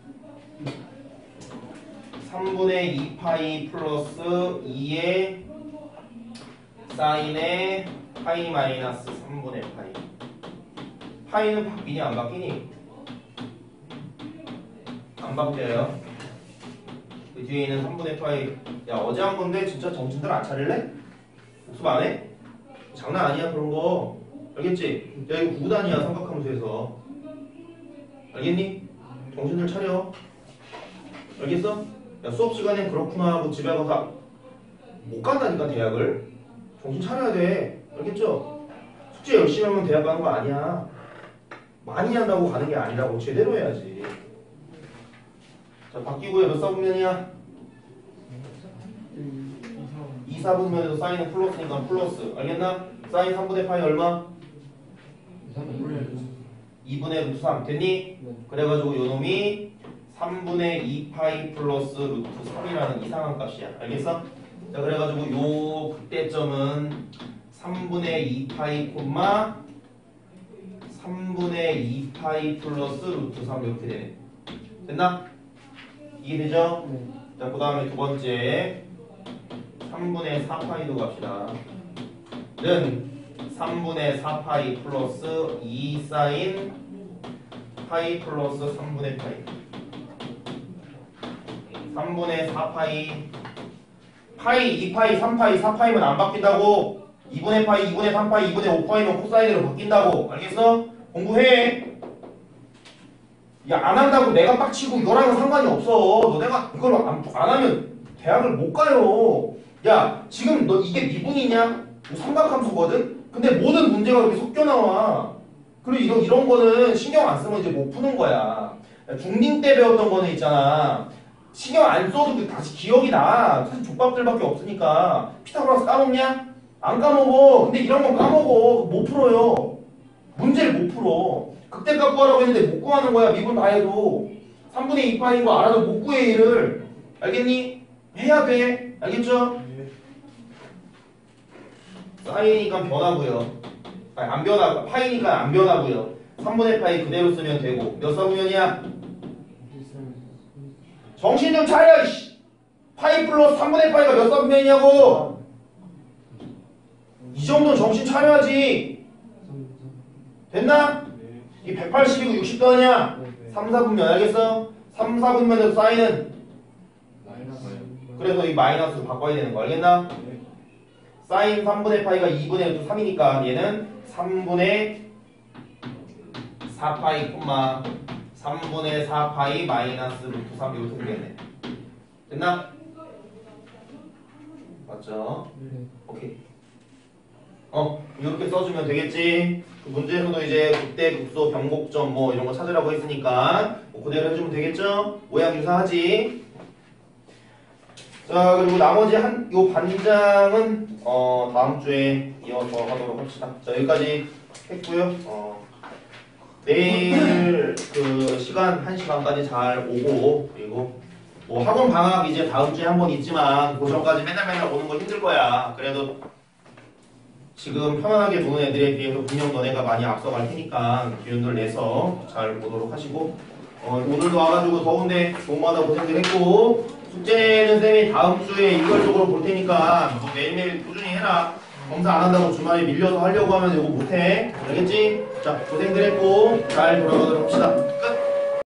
A: 삼분의 이 파이 플러스 이의 사인의 파이 마이너스 삼분의 파이. 파이는 바뀌니 안 바뀌니? 안 바뀌어요. 그 뒤에 있는 삼분의 파이. 야, 어제 한 건데 진짜 정신들 안 차릴래? 복습 안 해? 장난 아니야 그런 거. 알겠지? 야, 이거 구단이야 삼각함수에서. 알겠니? 정신들 차려. 알겠어? 야, 수업 시간엔 그렇구나 하고 집에 가서 못 간다니까 대학을. 정신 차려야 돼. 알겠죠? 숙제 열심히 하면 대학 가는 거 아니야. 많이 한다고 가는 게 아니라고. 제대로 해야지. 자, 바뀌고요. 몇 사분면이야? 이 사분면에서 사인은 플러스니까 플러스. 알겠나? 사인 삼분의 파이 얼마? 이분의 루트 삼. 됐니?
B: 네.
A: 그래가지고 요놈이 삼분의 이 파이 플러스 루트 삼이라는 이상한 값이야. 알겠어? 자, 그래가지고 요 극대점은 삼분의 이 파이 콤마 삼분의 이 파이 플러스 루트 삼 이렇게 되네. 됐나? 이해되죠?
B: 네.
A: 자, 그 다음에 두 번째 삼분의 사 파이도 갑시다. 는 삼분의 사 파이 플러스 이 사인 파이 플러스 삼분의 파이. 삼분의 사 파이 파이, 이 파이, 삼 파이, 사 파이면 안 바뀐다고. 이분의 파이, 이분의 삼 파이, 이분의 오 파이면 코사인으로 바뀐다고. 알겠어? 공부해. 야, 안 한다고 내가 빡치고 이거랑은 상관이 없어. 너 내가 이걸 안, 안 하면 대학을 못 가요. 야, 지금 너 이게 미분이냐? 삼각함수거든? 근데 모든 문제가 그렇게 섞여 나와. 그리고 이런, 이런 거는 신경 안 쓰면 이제 못 푸는 거야. 중딩 때 배웠던 거는 있잖아. 신경 안 써도 다시 기억이 나. 사실 족밥들밖에 없으니까. 피타고라스 까먹냐? 안 까먹어. 근데 이런 건 까먹어. 못 풀어요. 문제를 못 풀어. 극대값 구하라고 했는데 못 구하는 거야. 미분 다 해도. 삼분의 이 파이인 거 알아도 못 구해 얘를. 알겠니? 해야 돼. 알겠죠? 사인이니까 변하고요. 아니, 안 변하고 파이니까 안 변하고요. 삼분의 파이 그대로 쓰면 되고. 몇 사분면이야? 정신 좀 차려. 이씨. 파이 플러스 삼분의 파이가 몇 사분면이냐고. 이 정도는 정신 차려야지. 됐나? 이 백팔십이고 육십 도하냐? 삼, 사분면 알겠어? 삼, 사분면에서 사인은 그래서 이 마이너스로 바꿔야 되는 거 알겠나? 사인 삼분의 파이가 이분의 루트 삼이니까 얘는 삼분의 사 파이 콤마 삼분의 사 파이 마이너스 루트 삼 이렇게 되겠네. 됐나? 맞죠?
B: 네.
A: 오케이. 어, 이렇게 써주면 되겠지. 그 문제에서도 이제 극대, 극소, 변곡점 뭐 이런 거 찾으라고 했으니까 뭐 그대로 해주면 되겠죠? 모양 유사하지. 자, 그리고 나머지 한 요 반장은 어 다음 주에 이어서 하도록 합시다. 자, 여기까지 했고요. 어, 내일 그 시간 한 시간까지 잘 오고 그리고 뭐 학원 방학 이제 다음 주에 한 번 있지만 그 전까지 맨날 맨날 오는 거 힘들 거야. 그래도 지금 편안하게 보는 애들에 비해서 분명 너네가 많이 앞서갈 테니까 기운들 내서 잘 보도록 하시고 어, 오늘도 와가지고 더운데 너무하다 고생들 했고 숙제는 쌤이 다음 주에 일괄적으로 볼 테니까 뭐 매일매일 꾸준히 해라. 검사 안 한다고 주말에 밀려서 하려고 하면 이거 못해. 알겠지? 자, 고생들 했고 잘 돌아가도록 합시다. 끝!